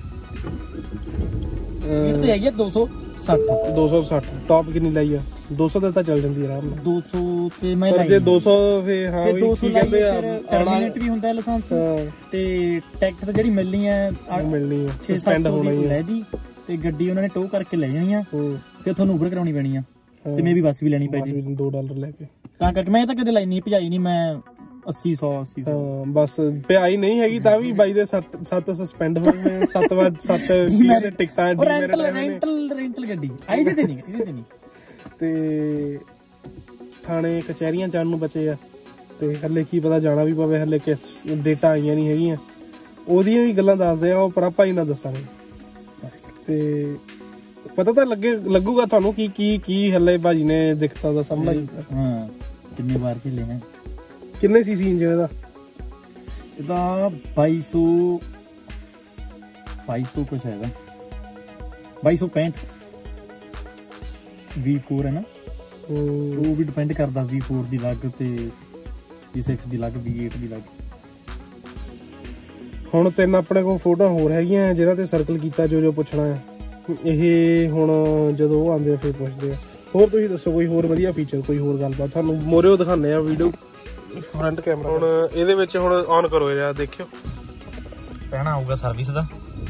ਇਹ ਤੇ ਹੈਗੀ ਦੋ ਸੌ ਸੱਠ। ਦੋ ਸੌ ਸੱਠ। ਟੌਪ ਕਿੰਨੀ ਲਾਈ ਆ? ਦੋ ਸੌ ਤੇ ਤਾਂ ਚੱਲ ਜਾਂਦੀ ਆਰਾਮ ਨਾਲ। ਦੋ ਸੌ ਤੇ ਮੈਂ ਪਰ ਜੇ ਦੋ ਸੌ ਫੇ ਹਾਂ ਦੋ ਸੌ ਕਹਿੰਦੇ ਆ ਟਰਮੀਨੇਟ ਵੀ ਹੁੰਦਾ ਲਾਇਸੈਂਸ ਤੇ ਟੈਕਸ ਜਿਹੜੀ ਮਿਲਣੀ ਹੈ ਮਿਲਣੀ ਹੈ, ਸਸਪੈਂਡ ਹੋਣਾ ਹੀ ਹੈ ਦੀ, ਤੇ ਗੱਡੀ ਉਹਨਾਂ ਨੇ ਟੋ ਕਰਕੇ ਲੈ ਜਾਣੀ ਆ, ਫਿਰ ਤੁਹਾਨੂੰ ਉਬਰ ਕਰਾਉਣੀ ਪੈਣੀ ਆ, ਤੇ ਮੈਂ ਵੀ ਬੱਸ ਵੀ ਲੈਣੀ ਪੈਣੀ ਦੋ ਡਾਲਰ ਲੈ ਕੇ। ਤਾਂ ਕਰਕੇ ਮੈਂ ਤਾਂ ਕਦੇ ਲਾਈ ਨਹੀਂ, ਭਜਾਈ ਨਹੀਂ ਮੈਂ। ਅੱਸੀ ਸੌ ਅੱਸੀ ਸੌ ਬਸ ਭਜਾਈ ਨਹੀਂ ਹੈਗੀ ਤਾਂ ਵੀ ਬਾਈ ਦੇ ਸੱਤ ਸਸਪੈਂਡ ਹੋਏ ਨੇ, ਸੱਤ ਵਾਰ ਸੱਤ ਟਿਕਟਾਂ ਰੈਂਟਲ ਰੈਂਟਲ ਰੈਂਟਲ ਗੱਡੀ ਆਈ ਦੇ ਨਹੀਂ, ਇਹਦੇ ਤੇ ਨਹੀਂ। ਤੇ ਥਾਣੇ ਕਚਹਿਰੀਆਂ ਜਾਣ ਨੂੰ ਬਚੇ ਆ, ਤੇ ਹਲੇ ਕੀ ਪਤਾ ਜਾਣਾ ਵੀ ਪਵੇ, ਹਲੇ ਕਿ ਡੇਟਾ ਆਈਆਂ ਨਹੀਂ ਹੈਗੀਆਂ, ਉਹਦੀਆਂ ਵੀ ਗੱਲਾਂ ਦੱਸਦੇ ਆ, ਉਹ ਪਰ ਆਪਾਂ ਹੀ ਨਾ ਦੱਸਾਂਗੇ। ਤੇ ਪਤਾ ਤਾਂ ਲੱਗੇ ਲੱਗੂਗਾ ਤੁਹਾਨੂੰ ਕੀ ਕੀ ਕੀ ਹਲੇ ਭਾਜੀ ਨੇ ਦਿੱਕਤਾਂ ਦਾ ਸਾਹਮਣਾ ਕੀਤਾ। ਹਾਂ ਕਿੰਨੇ ਵਾਰ ਝੇਲੇ ਨੇ। ਕਿੰਨੇ ਸੀਸੀ ਇੰਜਨ ਇਹਦਾ? ਇਹਦਾ ਬਾਈ ਸੌ ਬਾਈ ਸੌ ਕੁਛ ਹੈਗਾ, ਬਾਈ ਸੌ ਪੈਂਹਠ। ਵੀ ਫੋਰ ਹੈ ਨਾ, ਉਹ ਵੀ ਡਿਪੈਂਡ ਕਰਦਾ, ਵੀ ਫੋਰ ਦੀ ਲੱਗ ਤੇ ਵੀ ਸਿਕਸ ਦੀ ਲੱਗ, ਵੀ ਏਟ ਦੀ ਲੱਗ। ਹੁਣ ਤਿੰਨ ਆਪਣੇ ਕੋਲ ਫੋਟੋਆਂ ਹੋਰ ਹੈਗੀਆਂ ਜਿਹਨਾਂ ਤੇ ਸਰਕਲ ਕੀਤਾ, ਜੋ ਜੋ ਪੁੱਛਣਾ ਹੈ ਇਹ ਹੁਣ ਜਦੋਂ ਉਹ ਆਉਂਦੇ ਆ ਫਿਰ ਪੁੱਛਦੇ ਆ। ਹੋਰ ਤੁਸੀਂ ਦੱਸੋ ਕੋਈ ਹੋਰ ਵਧੀਆ ਫੀਚਰ, ਕੋਈ ਹੋਰ ਗੱਲਬਾਤ ਤੁਹਾਨੂੰ ਮੋਰਿਓ ਦਿਖਾਉਂਦੇ ਆ ਵੀਡੀਓ ਫਰੰਟ ਕੈਮਰਾ। ਹੁਣ ਇਹਦੇ ਵਿੱਚ ਹੁਣ ਔਨ ਕਰੋ ਯਾਰ, ਦੇਖਿਓ ਪਹਿਣਾ ਆਊਗਾ ਸਰਵਿਸ ਦਾ।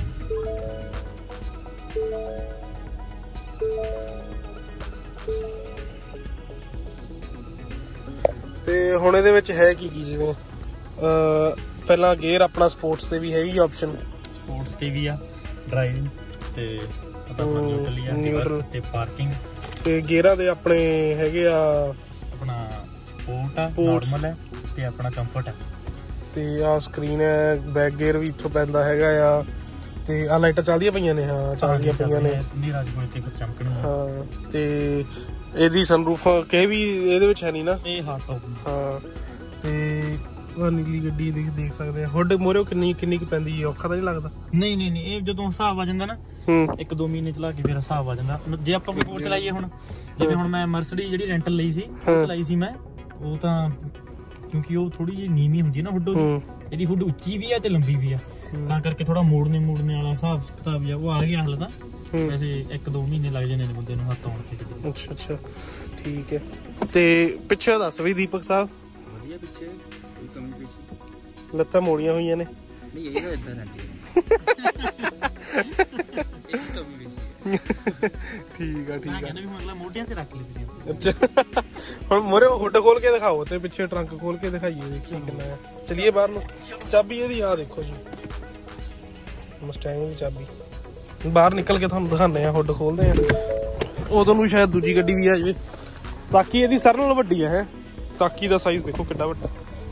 ਤੇ ਹੁਣ ਇਹਦੇ ਵਿੱਚ ਹੈ ਕੀ ਕੀ, ਜਿਵੇਂ ਪਹਿਲਾਂ ਗੇਅਰ ਆਪਣਾ ਸਪੋਰਟਸ ਤੇ ਵੀ ਹੈਗੀ ਆਪਸ਼ਨ, ਸਪੋਰਟਸ ਤੇ ਵੀ ਆ, ਡਰਾਈਵਿੰਗ ਤੇ ਨਿਊਟਰਲ ਤੇ ਪਾਰਕਿੰਗ, ਤੇ ਗੇਅਰਾਂ ਦੇ ਆਪਣੇ ਹੈਗੇ ਆ ਆਪਣਾ ਸਪੋਰਟ ਆ, ਨਾਰਮਲ ਹੈ ਤੇ ਆਪਣਾ ਕੰਫਰਟ ਹੈ, ਤੇ ਆ ਸਕਰੀਨ ਹੈ, ਬੈਕ ਗੇਅਰ ਵੀ ਇੱਥੋਂ ਪੈਂਦਾ ਹੈਗਾ ਆ, ਤੇ ਆ ਲਾਈਟਾਂ ਚੱਲਦੀਆਂ ਪਈਆਂ ਨੇ। ਹਾਂ ਚੱਲਦੀਆਂ ਪਈਆਂ ਨੇ, ਹਾਂ। ਤੇ ਇਹਦੀ ਸਨਰੂਫ ਕਿਸੇ ਵੀ ਇਹਦੇ ਵਿੱਚ ਹੈ ਨਹੀਂ ਨਾ, ਇਹ ਹਾਰਡ ਟੌਪ। ਹਾਂ ਤੇ ਉਹ ਨੀਲੀ ਗੱਡੀ ਦੇਖ ਦੇਖ ਸਕਦੇ ਆ। ਹੁੱਡ ਮੋਰਿਓ ਕਿੰਨੀ ਕਿੰਨੀ ਕੁ ਪੈਂਦੀ, ਔਖਾ ਤਾਂ ਨਹੀਂ ਲੱਗਦਾ? ਨਹੀਂ ਨਹੀਂ ਨਹੀਂ, ਇਹ ਜਦੋਂ ਹਿਸਾਬ ਆ ਜਾਂਦਾ ਨਾ, ਇੱਕ ਦੋ ਮਹੀਨੇ ਚਲਾ ਕੇ ਫਿਰ ਹਿਸਾਬ ਆ ਜਾਂਦਾ। ਜੇ ਆਪਾਂ ਕੋਈ ਹੋਰ ਚਲਾਈਏ, ਹੁਣ ਜਿਵੇਂ ਹੁਣ ਮੈਂ ਮਰਸਡੀ ਜਿਹੜੀ ਰੈਂਟਲ ਲਈ ਸੀ, ਉਹ ਚਲਾਈ ਸੀ ਮੈਂ, ਉਹ ਤਾਂ ਕਿਉਂਕਿ ਉਹ ਥੋੜੀ ਜਿਹੀ ਨੀਵੀਂ ਹੁੰਦੀ ਹੈ ਨਾ ਹੁੱਡ ਉਹਦੀ, ਇਹਦੀ ਹੁੱਡ ਉੱਚੀ ਵੀ ਆ ਤੇ ਲੰਬੀ ਵੀ ਆ, ਤਾਂ ਕਰਕੇ ਥੋੜਾ ਮੋੜਨੇ ਮੋੜਨੇ ਵਾਲਾ ਹਿਸਾਬ ਕਿਤਾਬ ਆ ਉਹ ਆ ਗਿਆ ਹਾਲੇ ਤਾਂ। ਵੈਸੇ ਇੱਕ ਦੋ ਮਹੀਨੇ ਲੱਗ ਜਾਂਦੇ ਨੇ ਬੰਦੇ ਨੂੰ ਹੱਥ ਆਉਣ ਤੇ। ਅੱਛਾ ਅੱਛਾ ਠੀਕ ਹੈ। ਤੇ ਪਿੱਛੇ ਦੱਸ ਵੀ ਦੀਪਕ ਸਾਹਿਬ। ਵਧੀਆ, ਪਿੱਛੇ ਕੋਈ ਕਮੀ ਪੇਸ਼ੀ, ਲੱਤਾਂ ਮੋੜੀਆਂ ਹੋਈਆਂ ਨੇ? ਨਹੀਂ ਇਹ ਤਾਂ ਇਦਾਂ ਰਹਿੰਦੀ ਹੈ, ਇਹ ਕਮੀ ਪੇਸ਼ੀ। ਠੀਕ ਆ ਠੀਕ ਆ। ਕਹਿੰਦਾ ਵੀ ਹੁਣ ਅਗਲਾ ਮੋਢਿਆਂ ਤੇ ਰੱਖ ਲਈ। ਅੱਛਾ ਹੁਣ ਮੋਰੇ ਹੁੱਡ ਖੋਲ ਕੇ ਦਿਖਾਓ ਤੇ ਪਿੱਛੇ ਟਰੰਕ ਖੋਲ ਕੇ ਦਿਖਾਈਏ, ਦੇਖੀਏ ਕਿੰਨਾ ਹੈ। ਚਲਿਏ ਬਾਹਰ ਨੂੰ। ਚਾਬੀ ਇਹਦੀ ਆ ਦੇਖੋ ਜੀ, ਮਸਟੈਂਗ ਦੀ ਚਾਬੀ। ਬਾਹਰ ਨਿਕਲ ਕੇ ਤੁਹਾਨੂੰ ਦਿਖਾਉਂਦੇ ਆ, ਹੁੱਡ ਖੋਲਦੇ ਆ, ਉਦੋਂ ਨੂੰ ਸ਼ਾਇਦ ਦੂਜੀ ਗੱਡੀ ਵੀ ਆ ਜਾਵੇ। ਤਾਕੀ ਇਹਦੀ ਸਾਰਿਆਂ ਨਾਲੋਂ ਵੱਡੀ ਹੈ, ਹੈ ਤਾਕੀ ਦਾ ਸਾਈਜ਼ ਦੇਖੋ ਕਿੱਡਾ ਵੱਡਾ।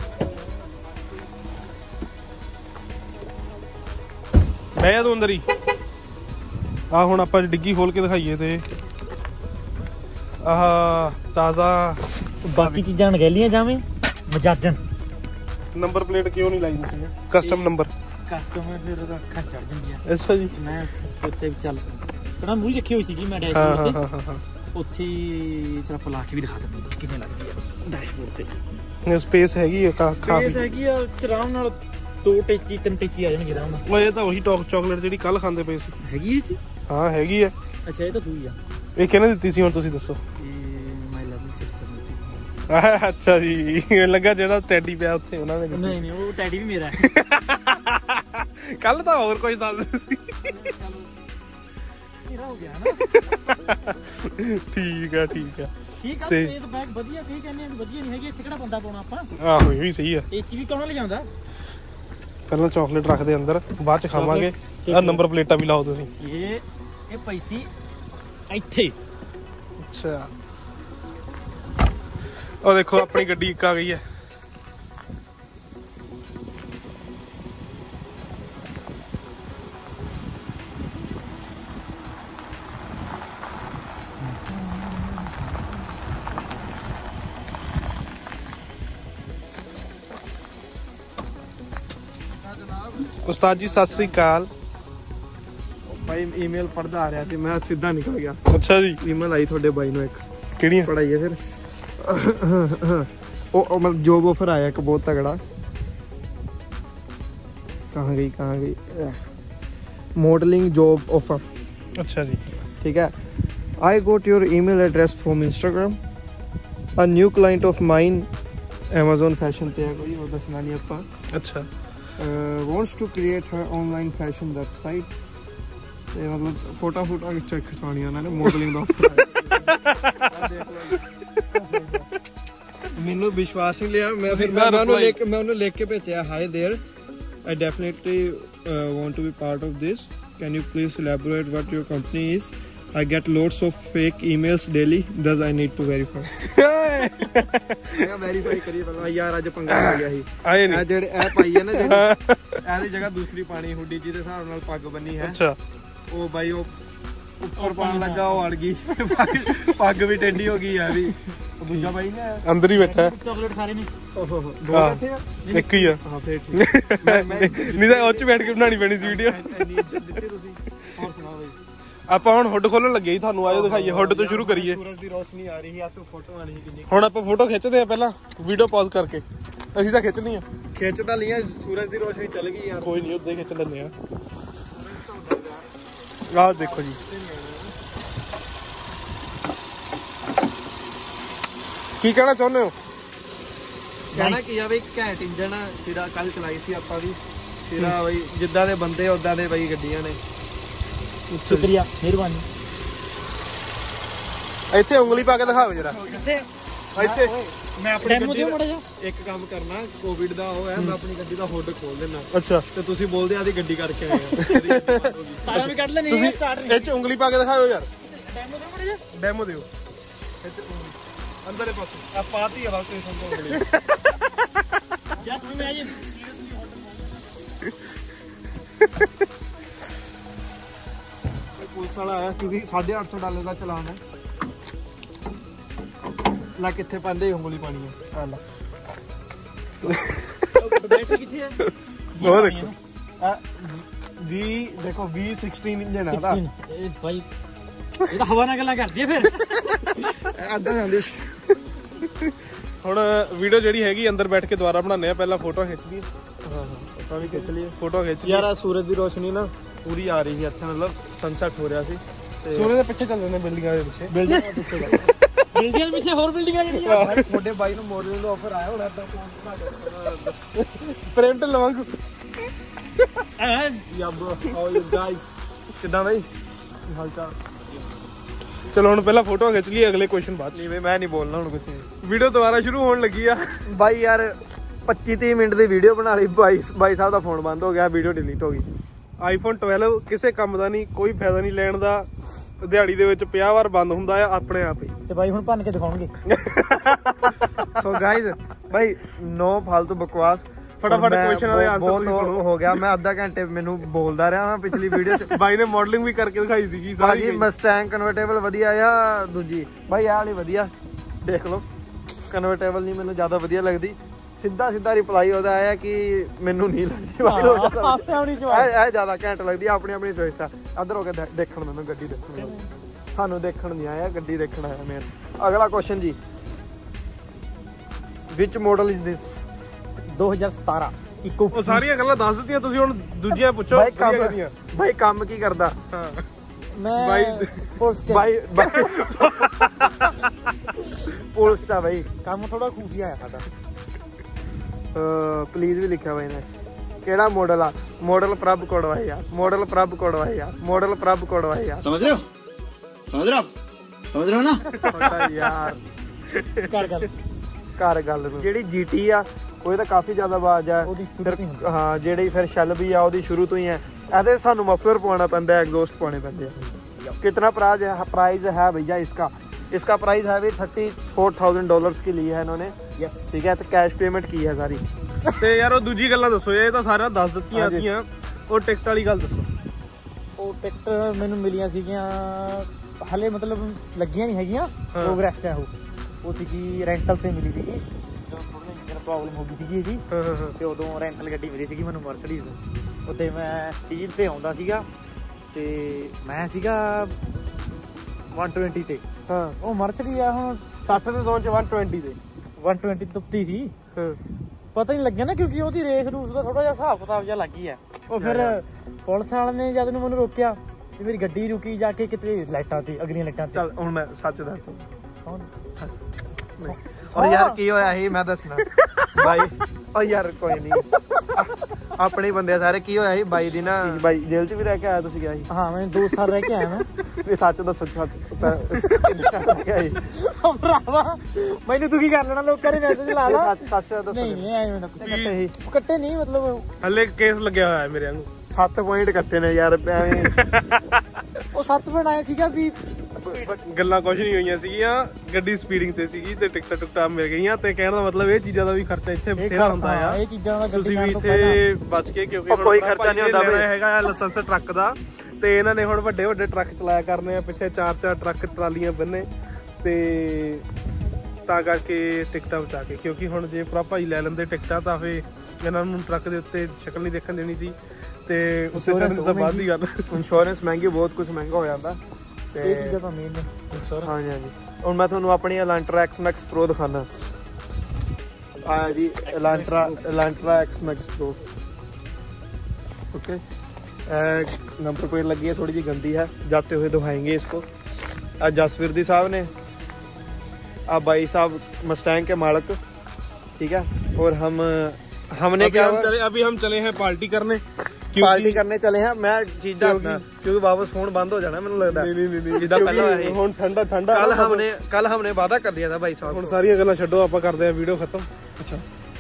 ਬਹਿ ਜਾ ਤੂੰ ਅੰਦਰ ਹੀ। ਆ ਹੁਣ ਆਪਾਂ ਡਿੱਗੀ ਖੋਲ ਕੇ ਦਿਖਾਈਏ ਤੇ ਆਹ ਤਾਜ਼ਾ ਬਾਕੀ ਚੀਜ਼ਾਂ ਅਣਗਹਿਲੀਆਂ ਜਾਵੇਂ ਮਜਾਜਨ। ਨੰਬਰ ਪਲੇਟ ਕਿਉਂ ਨਹੀਂ ਲਾਈ ਤੁਸੀਂ? ਕਸਟਮ ਨੰਬਰ ਕਸਟਮਰ ਫਿਰ ਉਹਦਾ ਅੱਖਾਂ ਚੜ ਜਾਂਦੀਆਂ। ਅੱਛਾ ਜੀ। ਮੈਂ ਸੋਚਿਆ ਵੀ ਚੱਲ ਕਿਹੜਾ ਮੂਹੀ ਰੱਖੀ ਹੋਈ ਸੀਗੀ ਮੈਂ ਹਾਂ ਡੈਸ਼ਬੋਰਡ ਹਾਂ ਤੇ, ਹਾਂ ਉੱਥੇ ਚਲ ਆਪਾਂ ਲਾ ਕੇ ਵੀ ਦਿਖਾ ਦਿੰਦੇ ਕਿਵੇਂ ਲੱਗਦੀ ਆ ਡੈਸ਼ਬੋਰਡ ਤੇ। ਹਾਂ ਸਪੇਸ ਹੈਗੀ ਹੈ ਕਾਫੀ। ਸਪੇਸ ਹੈਗੀ ਆ ਆਰਾਮ ਨਾਲ, ਦੋ ਟੇਚੀ ਤਿੰਨ ਟੇਚੀ ਆ ਜਾਣਗੇ ਆਰਾਮ ਨਾਲ। ਉਹ ਇਹ ਤਾਂ ਉਹੀ ਟੌਕ ਚਾਕਲੇਟ ਜਿਹੜੀ ਕੱਲ ਖਾਂਦੇ ਪਏ ਸੀ। ਹੈਗੀ ਇਹ ਚ? ਹਾਂ ਹੈਗੀ ਆ। ਅੱਛਾ ਇਹ ਤਾਂ ਦੂਈ ਆ। ਇਹ ਕਿਹਨੇ ਦਿੱਤੀ ਸੀ ਹੁਣ ਤੁਸੀਂ ਦੱਸੋ? ਮਾਈ ਲਵਲੀ ਸਿਸਟਰ ਨੇ। ਆਹ ਅੱਛਾ ਜੀ, ਲੱਗਾ ਜਿਹੜਾ ਟੈਡੀ ਪਿਆ ਉੱਥੇ ਉਹਨਾਂ ਨੇ ਦਿੱਤੀ। ਨਹੀਂ ਨਹੀਂ ਉਹ ਟੈਡੀ ਵੀ ਮੇਰਾ ਹੈ। ਕੱਲ ਤਾਂ ਹੋਰ ਕੁਝ ਦੱਸਦੇ ਸੀ। ਮੇਰਾ ਹੋ ਗਿਆ ਨਾ। ਠੀਕ ਆ ਠੀਕ ਆ ਠੀਕ ਆ। ਸਪੇਸ ਬੈਗ ਵਧੀਆ, ਕਈ ਕਹਿੰਦੇ ਆ ਵਧੀਆ ਨਹੀਂ ਹੈਗੀ, ਇੱਥੇ ਕਿਹੜਾ ਬੰਦਾ ਪਾਉਣਾ ਆਪਾਂ। ਆਹੋ ਇਹ ਵੀ ਸਹੀ ਆ। ਇਹ ਚ ਵੀ ਕੌਣ ਲਿਜਾਉਂਦਾ? ਪਹਿਲਾਂ ਚਾਕਲੇਟ ਰੱਖਦੇ ਅੰਦਰ, ਬਾਅਦ ਚ ਖਾਵਾਂਗੇ। ਆ ਨੰਬਰ ਪਲੇਟਾਂ ਵੀ ਲਾਓ ਤੁਸੀਂ। ਇਹ ਇਹ ਪਈ ਸੀ ਇੱਥੇ। ਅੱਛਾ ਉਹ ਦੇਖੋ ਆਪਣੀ ਗੱਡੀ ਇੱਕ ਆ ਗਈ ਹੈ। ਉਸਤਾਦ ਜੀ ਸਤਿ ਸ੍ਰੀ ਅਕਾਲ। ਭਾਈ ਈਮੇਲ ਪੜਦਾ ਆ ਰਿਹਾ ਸੀ, ਮੈਂ ਸਿੱਧਾ ਨਿਕਲ ਗਿਆ। ਅੱਛਾ ਜੀ, ਈਮੇਲ ਆਈ ਤੁਹਾਡੇ ਬਾਈ ਨੂੰ ਇੱਕ। ਕਿਹੜੀਆਂ ਪੜਾਈਏ ਫਿਰ। ਉਹ ਮਤਲਬ ਜੋਬ ਆਫਰ ਆਇਆ ਇੱਕ ਬਹੁਤ तगड़ा। कहाँ गई कहाँ गई मॉडलिंग जॉब ऑफर। अच्छा जी, ठीक है। I got your email address from Instagram. A new client of mine Amazon fashion पे है कोई, वो दसना नहीं आपा। अच्छा। Wants to create her online fashion website. ਤੇ ਮਤਲਬ ਫੋਟੋ ਫੋਟੋ ਚੈੱਕ ਖਿਚਵਾਉਣੀਆਂ ਉਹਨਾਂ ਨੇ ਮੋਡਲਿੰਗ ਦਾ ਆਫਰ। ਮੈਨੂੰ ਵਿਸ਼ਵਾਸ ਨਹੀਂ ਲਿਆ, ਮੈਂ ਫਿਰ ਮੈਂ ਉਹਨੂੰ ਲਿਖ ਮੈਂ ਉਹਨੂੰ ਲਿਖ ਕੇ ਭੇਜਿਆ, hi there I definitely uh, want to be part of this. Can you please elaborate what your company is? I get loads of fake emails daily. Does I need to verify? ਮੈਂ verify ਕਰੀ ਪਹਿਲਾਂ ਯਾਰ, ਅੱਜ ਪੰਗਾ ਆ ਗਿਆ ਸੀ। ਆਏ ਨਹੀਂ ਇਹ ਜਿਹੜੇ ਇਹ ਪਾਈ ਹੈ ਨਾ, ਜਿਹੜੀ ਇਹਦੀ ਜਗ੍ਹਾ ਦੂਸਰੀ ਪਾਣੀ ਹੁੱਡੀ ਜਿਹਦੇ ਹਿਸਾਬ ਨਾਲ ਪੱਗ ਬੰਨੀ ਹੈ। ਅੱਛਾ। ਉਹ ਬਾਈ ਉਹ ਉੱਪਰ ਪਾਣ ਲੱਗਾ, ਉਹ ਅੜ ਗਈ, ਪੱਗ ਵੀ ਟੇਢੀ ਹੋ ਗਈ ਆ ਵੀ। ਦੂਜਾ ਬਾਈ ਨੇ ਅੰਦਰ ਹੀ ਬੈਠਾ, ਚਾਕਲੇਟ ਖਾ ਰਹੇ ਨੇ। ਓਹੋ ਦੋ ਬੈਠੇ ਆ, ਇੱਕ ਹੀ ਆ। ਹਾਂ ਫੇਰ ਠੀਕ। ਮੈਂ ਮੈਂ ਨਹੀਂ ਤਾਂ ਉਹ ਚ ਬੈਠ ਕੇ ਬਣਾਣੀ ਪੈਣੀ ਸੀ ਵੀਡੀਓ। ਇੰਨੀ ਇੱਜ਼ਤ ਦਿੱਤੀ ਤੁਸੀਂ। ਹੋਰ ਸੁਣਾਓ ਬਾਈ। ਆਪਾਂ ਹੁਣ ਹੁੱਡ ਖੋਲਣ ਲੱਗੇ ਜੀ, ਤੁਹਾਨੂੰ ਆਜੋ ਦਿਖਾਈਏ। ਹੁੱਡ ਤੋਂ ਸ਼ੁਰੂ ਕਰੀਏ। ਸੂਰਜ ਦੀ ਰੋਸ਼ਨੀ ਆ ਰਹੀ ਹੈ, ਤੋਂ ਫੋਟੋ ਆਣੀ ਕਿੰਨੀ। ਹੁਣ ਆਪਾਂ ਫੋਟੋ ਖਿੱਚਦੇ ਆ, ਪਹਿਲਾਂ ਵੀਡੀਓ ਪੌਜ਼ ਕਰਕੇ। ਅਸੀਂ ਤਾਂ ਖਿੱਚਣੀ ਆ, ਖਿੱਚ ਤਾਂ ਲੀਆਂ, ਸੂਰਜ ਦੀ ਰੋਸ਼ਨੀ ਚੱਲ ਗਈ ਯਾਰ। ਕੋਈ ਨਹੀਂ, ਉੱਦੇ ਖਿੱਚ ਲੈਂਦੇ ਆ। ਆਹ ਦੇਖੋ ਜੀ, ਕੀ ਕਹਿਣਾ ਚਾਹੁੰਦੇ ਹੋ? ਕਹਿਣਾ ਕੀ ਆ ਬਈ, ਘੈਂਟ ਇੰਜਨ ਸਿਰਾ ਕੱਲ ਚਲਾਈ ਸੀ ਆਪਾਂ ਵੀ। ਸਿਰਾ ਬਈ ਜਿੱਦਾਂ ਦੇ ਬੰਦੇ ਉਦਾਂ ਦੇ ਬਈ ਗੱਡੀਆਂ ਨੇ। ਸ਼ੁਕਰੀਆ, ਮਿਹਰਬਾਨੀ। ਇੱਥੇ ਉਂਗਲੀ ਪਾ ਕੇ ਦਿਖਾਓ ਜਰਾ। ਕਿੱਥੇ? ਇੱਥੇ ਮੈਂ ਆਪਣੀ ਡੈਮੋ ਦਿਓ ਮਾੜਾ ਜਿਹਾ। ਇੱਕ ਕੰਮ ਕਰਨਾ, ਕੋਵਿਡ ਦਾ ਉਹ ਹੈ, ਮੈਂ ਆਪਣੀ ਗੱਡੀ ਦਾ ਹੁੱਡ ਖੋਲ ਦੇਣਾ। ਅੱਛਾ, ਤੇ ਤੁਸੀਂ ਬੋਲਦੇ ਆਦੀ ਗੱਡੀ ਕਰਕੇ ਆਏ ਆ। ਤਾਰਾਂ ਵੀ ਕੱਢ ਲੈਣੀ ਤੁਸੀਂ ਹੈ, ਸਟਾਰਟ ਇਹ ਚ ਉਂਗਲੀ ਪਾ ਕੇ ਦਿਖਾਓ ਯਾਰ। ਡੈਮੋ ਦਿਓ ਮਾੜਾ ਜਿਹਾ। ਡੈਮੋ ਦਿਓ। ਇਹ ਚ ਉਂਗਲੀ ਅੰਦਰਲੇ ਪਾਸੇ ਆ ਪਾਤੀ ਆ ਬਸ ਤੁਸੀਂ ਸੰਭੋ। Just imagine. ਪੁਲਿਸ ਵਾਲਾ ਆਇਆ ਕਿਉਂਕਿ ਸਾਢੇ ਅੱਠ ਸੌ ਡਾਲਰ ਦਾ ਚਲਾਨ ਹੈ। ਲੈ ਕਿੱਥੇ ਪਾਉਂਦੇ ਉਂਗਲੀ ਪਾਣੀ ਹੈ। ਆ ਲੈ ਬੈਟਰੀ ਕਿੱਥੇ ਹੈ? ਉਹ ਦੇਖੋ, ਆ ਵੀ ਦੇਖੋ ਵੀ ਸੋਲ੍ਹ ਇੰਜਨ ਹੈ ਦਾ। ਇਹ ਭਾਈ ਇਹ ਤਾਂ ਹਵਾ ਨਾਲ ਗੱਲਾਂ ਕਰਦੀ ਹੈ ਫਿਰ। ਅੱਧਾ ਜਾਂਦੇ। ਹੁਣ ਵੀਡੀਓ ਜਿਹੜੀ ਹੈਗੀ ਅੰਦਰ ਬੈਠ ਕੇ ਦੁਬਾਰਾ ਬਣਾਉਂਦੇ ਆ। ਪਹਿਲਾਂ ਫੋਟੋ ਖਿੱਚ ਲਈਏ। ਹਾਂ ਹਾਂ ਆਪਾਂ ਵੀ ਖਿੱਚ ਲਈਏ ਫੋਟੋ ਖਿੱਚ ਯਾਰ। ਆ ਸੂਰਜ ਦੀ ਰੋਸ਼ਨੀ ਨਾ ਪੂਰੀ ਆ ਰਹੀ ਸੀ ਇੱਥੇ, ਮਤਲਬ ਸਨਸੈਟ ਹੋ ਰਿਹਾ ਸੀ। ਤੇ ਸੂਰਜ ਦੇ ਪਿੱਛੇ ਚੱਲ ਜਾਂਦੇ ਬਿਲਡਿੰਗਾਂ ਦੇ ਪਿੱਛੇ। ਬਿਲਡਿੰਗ ਦੇ ਪਿੱਛੇ ਬਿਲਡਿੰਗ ਦੇ ਪਿੱਛੇ ਹੋਰ ਬਿਲਡਿੰਗਾਂ ਜਿਹੜੀਆਂ। ਭਾਈ ਤੁਹਾਡੇ ਬਾਈ ਨੂੰ ਮੋਡਲਿੰਗ ਦਾ ਆਫਰ ਆਇਆ ਹੋਣਾ, ਇਦਾਂ ਫੋਨ ਬਣਾ ਕੇ ਪ੍ਰਿੰਟ ਲਵਾਂਗੂ। ਯਾਬ ਹਾਊ ਯੂ ਗਾਇਸ। ਕਿੱਦਾਂ ਬਾਈ, ਹਾਲ ਚਾਲ? ਚਲੋ ਹੁਣ ਪਹਿਲਾਂ ਫੋਟੋ ਖਿੱਚ ਲਈਏ, ਅਗਲੇ ਕੁਐਸਚਨ ਬਾਅਦ। ਨਹੀਂ ਬਈ ਮੈਂ ਨਹੀਂ ਬੋਲਣਾ ਹੁਣ ਕੁਝ। ਵੀਡੀਓ ਦੁਬਾਰਾ ਸ਼ੁਰੂ ਹੋਣ ਲੱਗੀ ਆ ਬਾਈ ਯਾਰ ਪੱਚੀ ਤੀਹ ਮਿੰਟ ਦੀ ਵੀਡੀਓ ਬਣਾ ਲਈ, ਬਾਈ ਬਾਈ ਸਾਹਿਬ ਦਾ ਫੋਨ ਬੰਦ ਹੋ ਗਿਆ, ਵੀਡੀਓ ਡਿਲੀਟ ਹੋ ਗਈ। ਆਈਫੋਨ ਬਾਰਾਂ ਕਿਸੇ ਕੰਮ ਦਾ ਨਹੀਂ, ਕੋਈ ਫਾਇਦਾ ਨਹੀਂ ਲੈਣ ਦਾ। ਦਿਹਾੜੀ ਦੇ ਵਿੱਚ ਪੰਜਾਹ ਵਾਰ ਬੰਦ ਹੁੰਦਾ ਆ ਆਪਣੇ ਆਪ ਹੀ। ਤੇ ਬਾਈ ਹੁਣ ਭੰਨ ਕੇ ਦਿਖਾਉਣਗੇ। ਸੋ ਗਾਇਜ਼ ਬਾਈ ਨੋ ਫालतू ਬਕਵਾਸ। ਫਟਾਫਟ ਕੁਐਸਚਨਾਂ ਦੇ ਆਨਸਰ ਤੁਸੀਂ ਬਹੁਤ ਸੁਣੋ। ਹੋ ਗਿਆ, ਮੈਂ ਅੱਧਾ ਘੰਟੇ ਮੈਨੂੰ ਬੋਲਦਾ ਰਿਹਾ ਹਾਂ ਪਿਛਲੀ ਵੀਡੀਓ ਚ। ਬਾਈ ਨੇ ਮਾਡਲਿੰਗ ਵੀ ਕਰਕੇ ਦਿਖਾਈ ਸੀਗੀ ਸਾਰੀ। ਭਾਜੀ ਮਸਟੈਂਗ ਕਨਵਰਟੇਬਲ ਵਧੀਆ ਆ, ਦੂਜੀ ਬਾਈ ਆਹ ਵਾਲੀ ਵਧੀਆ ਦੇਖ ਲਓ। ਕਨਵਰਟੇਬਲ ਨਹੀਂ ਮੈਨੂੰ ਜ਼ਿਆਦਾ ਵਧੀਆ ਲੱਗਦੀ। ਸਿੱਧਾ ਸਿੱਧਾ ਰਿਪਲਾਈ ਉਹਦਾ ਆਇਆ ਕਿ ਮੈਨੂੰ ਨਹੀਂ ਲੱਗਦੀ। ਆਪਣੀ ਚੋਇਸ। ਇਹ ਜ਼ਿਆਦਾ ਘੈਂਟ ਲੱਗਦੀ ਆ, ਆਪਣੀ ਆਪਣੀ ਚੋਇਸ ਆ। ਇੱਧਰ ਹੋ ਕੇ ਦੇਖਣ ਮੈਨੂੰ ਗੱਡੀ ਦੇਖਣ, ਸਾਨੂੰ ਦੇਖਣ ਨਹੀਂ ਆਇਆ, ਗੱਡੀ ਦੇਖਣ ਆਇਆ ਮੇਨ। ਅਗਲਾ ਕੁਐਸਚਨ ਜੀ, ਵਿਚ ਮਾਡਲ ਇਜ਼ ਦਿਸ? ਦੋ ਹਜ਼ਾਰ ਸਤਾਰਾਂ ਇਕੋ। ਉਹ ਸਾਰੀਆਂ ਗੱਲਾਂ ਦੱਸ ਦਿੱਤੀਆਂ ਤੁਸੀਂ, ਹੁਣ ਦੂਜੀਆਂ ਪੁੱਛੋ। ਬਾਈ ਕੰਮ ਬਾਈ ਕੰਮ ਕੀ ਕਰਦਾ? ਹਾਂ ਮੈਂ ਬਾਈ ਪੁਲਿਸ ਚ। ਬਾਈ ਪੁਲਿਸ ਦਾ ਬਾਈ ਕੰਮ ਥੋੜਾ ਖੂਫੀਆ ਆ ਸਾਡਾ। ਪਲੀਜ਼ ਵੀ ਲਿਖਿਆ ਬਾਈ ਨੇ। ਕਿਹੜਾ ਮਾਡਲ ਆ? ਮਾਡਲ ਪ੍ਰਭ ਕੋੜਵਾਏ ਯਾਰ, ਮਾਡਲ ਪ੍ਰਭ ਕੋੜਵਾਏ ਯਾਰ, ਮਾਡਲ ਪ੍ਰਭ ਕੋੜਵਾਏ ਯਾਰ। समझ रहे हो समझ रहे हो आप समझ रहे हो ना। ਤੁਹਾਡਾ ਯਾਰ ਕਰ ਗੱਲ। ਘਰ ਗੱਲ ਨੂੰ ਜਿਹੜੀ ਜੀਟੀ ਆ ਉਹ ਤਾਂ ਕਾਫੀ ਜ਼ਿਆਦਾ ਆਵਾਜ਼ ਆ। ਉਹਦੀ ਸ਼ੁਰੂ ਫਿਰ ਤੋਂ ਹੀ ਹੁੰਦੀ। ਹਾਂ ਜਿਹੜੀ ਫਿਰ ਸ਼ੈਲਬੀ ਆ ਉਹਦੀ ਸ਼ੁਰੂ ਤੋਂ ਹੀ ਹੈ। ਇਹਦੇ ਸਾਨੂੰ ਮਫਲਰ ਪਵਾਉਣਾ ਪੈਂਦਾ, एग्जॉस्ट पवाने पैंदे हैं। कितना प्राइस है प्राइस है भैया इसका? इसका प्राइस है भी थर्टी फोर थाउजेंड डॉलर्स की ली है इन्होंने। यस ठीक है, तो कैश पेमेंट की है सारी। ਤੇ ਯਾਰ ਉਹ ਦੂਜੀ ਗੱਲਾਂ ਦੱਸੋ, ਇਹ ਤਾਂ ਸਾਰਾ ਦੱਸ ਦਿੱਤੀਆਂ ਆਦੀਆਂ। ਉਹ ਟਿਕਟ ਵਾਲੀ ਗੱਲ ਦੱਸੋ। ਉਹ ਟਿਕਟ ਮੈਨੂੰ ਮਿਲੀਆਂ ਸੀਗੀਆਂ ਹਲੇ, ਮਤਲਬ ਲੱਗੀਆਂ ਨਹੀਂ ਹੈਗੀਆਂ, ਪ੍ਰੋਗਰੈਸ ਚ। ਉਹ ਉਹ ਸੀਗੀ ਰੈਂਟਲ ਤੇ ਮਿਲੀ ਸੀਗੀ। ਪ੍ਰੋਬਲਮ ਹੋ ਗਈ ਸੀਗੀ ਇਹਦੀ ਹਾਂ ਹਾਂ ਹਾਂ ਤੇ ਉਦੋਂ ਰੈਂਟਲ ਗੱਡੀ ਮਿਲੀ ਸੀਗੀ ਮੈਨੂੰ ਮਰਸੀਡੀਜ਼ ਉੱਤੇ ਮੈਂ ਸਟੀਲ ਤੇ ਆਉਂਦਾ ਸੀਗਾ ਤੇ ਮੈਂ ਸੀਗਾ ਇੱਕ ਸੌ ਵੀਹ ਤੇ ਹਾਂ ਉਹ ਮਰਸੀਡੀਜ਼ ਆ ਹੁਣ ਸੱਠ ਦੇ ਦੋ ਚ ਇੱਕ ਸੌ ਵੀਹ ਦੇ ਇੱਕ ਸੌ ਵੀਹ ਤੁੱਪਤੀ ਸੀ ਹਾਂ ਪਤਾ ਹੀ ਨਹੀਂ ਲੱਗਿਆ ਨਾ ਕਿਉਂਕਿ ਉਹਦੀ ਰੇਸ ਰੂਸ ਦਾ ਥੋੜਾ ਜਿਹਾ ਹਿਸਾਬ ਕਿਤਾਬ ਜਿਹਾ ਲੱਗ ਗਈ ਆ ਉਹ ਫਿਰ ਪੁਲਿਸ ਵਾਲੇ ਨੇ ਜਦ ਨੂੰ ਮੈਨੂੰ ਰੋਕਿਆ ਤੇ ਮੇਰੀ ਗੱਡੀ ਰੁਕੀ ਜਾ ਕੇ ਕਿਤੇ ਲਾਈਟਾਂ ਤੇ ਅਗਲੀਆਂ ਲਾਈਟਾਂ ਤੇ ਚੱਲ ਹੁਣ ਮੈਂ ਸੱਚ ਦੱਸ ਕੌਣ ਓ ਯਾਰ ਕੀ ਹੋਇਆ ਸੀ ਮੈਂ ਦੱਸਣਾ ਬਾਈ ਓ ਯਾਰ ਕੋਈ ਨਹੀਂ ਆਪਣੇ ਬੰਦੇ ਸਾਰੇ ਕੀ ਹੋਇਆ ਸੀ ਬਾਈ ਦੀ ਨਾ ਬਾਈ ਜੇਲ੍ਹ 'ਚ ਵੀ ਰਹਿ ਕੇ ਆਇਆ ਤੁਸੀਂ ਗਿਆ ਸੀ ਹਾਂ ਮੈਂ ਦੋ ਸਾਲ ਰਹਿ ਕੇ ਆਇਆ ਮੈਂ ਇਹ ਸੱਚ ਦੱਸੋ ਭਰਾਵਾ ਮੈਨੂੰ ਤੂੰ ਕੀ ਕਰ ਲੈਣਾ ਲੋਕਾਂ ਨੇ ਮੈਸੇਜ ਲਾ ਲਾ ਸੱਚ ਸੱਚ ਦੱਸੋ ਨਹੀਂ ਨਹੀਂ ਐਵੇਂ ਨਾ ਕੱਟੇ ਸੀ ਕੱਟੇ ਨਹੀਂ ਮਤਲਬ ਹਲੇ ਕੇਸ ਲੱਗਿਆ ਹੋਇਆ ਮੇਰੇ ਵਾਂਗੂ ਸੱਤ ਪੁਆਇੰਟ ਕੱਟੇ ਨੇ ਯਾਰ ਐਵੇਂ ਉਹ ਸੱਤ ਮਿੰਟ ਆਏ ਸੀਗਾ ਵੀ ਗੱਲਾਂ ਕੁਝ ਨਹੀਂ ਹੋਈਆਂ ਸੀਗੀਆਂ ਗੱਡੀ ਸਪੀਡਿੰਗ ਤੇ ਸੀਗੀ ਤੇ ਟਿਕਟਾਂ ਟੁਕਟਾਂ ਮਿਲ ਗਈਆਂ ਤੇ ਕਹਿਣ ਦਾ ਮਤਲਬ ਇਹ ਚੀਜ਼ਾਂ ਦਾ ਵੀ ਖਰਚਾ ਇੱਥੇ ਬਥੇਰਾ ਹੁੰਦਾ ਆ ਇਹ ਚੀਜ਼ਾਂ ਦਾ ਤੁਸੀਂ ਵੀ ਇੱਥੇ ਬਚ ਕੇ ਕਿਉਂਕਿ ਕੋਈ ਖਰਚਾ ਨਹੀਂ ਹੁੰਦਾ ਬਈ ਹੈਗਾ ਲਾਇਸੈਂਸ ਟਰੱਕ ਦਾ ਤੇ ਇਹਨਾਂ ਨੇ ਹੁਣ ਵੱਡੇ ਵੱਡੇ ਟਰੱਕ ਚਲਾਇਆ ਕਰਨੇ ਆ ਪਿੱਛੇ ਚਾਰ ਚਾਰ ਟਰੱਕ ਟਰਾਲੀਆਂ ਬੰਨੇ ਤੇ ਤਾਂ ਕਰਕੇ ਟਿਕਟਾਂ ਬਚਾ ਕੇ ਕਿਉਂਕਿ ਹੁਣ ਜੇ ਭਰਾ ਭਾਈ ਲੈ ਲੈਂਦੇ ਟਿਕਟਾਂ ਤਾਂ ਫੇ ਇਹਨਾਂ ਨੂੰ ਟਰੱਕ ਦੇ ਉੱਤੇ ਸ਼ਕਲ ਨਹੀਂ ਦੇਖਣ ਦੇਣੀ ਸੀ ਤੇ ਉਸੇ ਚੜ੍ਹਨ ਤੋਂ ਬਾਅਦ ਦੀ ਗੱਲ ਇੰਸ਼ੋਰੈਂਸ ਮਹਿੰਗੀ ਬਹੁਤ ਕੁਝ ਮਹਿੰਗਾ ਹੋ ਜਾਂਦਾ ਇਹ ਚੀਜ਼ਾਂ ਤਾਂ ਮੇਨ ਨੇ ਹਾਂਜੀ ਹਾਂਜੀ ਹੁਣ ਮੈਂ ਤੁਹਾਨੂੰ ਆਪਣੀ ਐਲਾਂਟਰਾ ਐਕਸ ਮੈਕਸ ਪ੍ਰੋ ਦਿਖਾਣਾ ਆ ਜੀ Elantra Elantra X max pro okay number plate लगी है थोड़ी जी गंदी है जाते हुए दिखाएंगे इसको आज जसवीर साहब ने आप भाई साहब मस्टैंग के मालिक ठीक है और हम हमने अभी क्या हम चले अभी हम चले हैं पार्टी करने पार्टी करने चले हैं मैं चीज दसना क्योंकि वापस फोन बंद हो जाना मैंने लगता नहीं नहीं नहीं जिदा पहला होया ਹੁਣ ਠੰਡਾ ਠੰਡਾ कल हमने कल हमने वादा कर दिया था भाई साहब ਹੁਣ ਸਾਰੀਆਂ ਗੱਲਾਂ ਛੱਡੋ ਆਪਾਂ ਕਰਦੇ ਆਂ ਵੀਡੀਓ ਖਤਮ अच्छा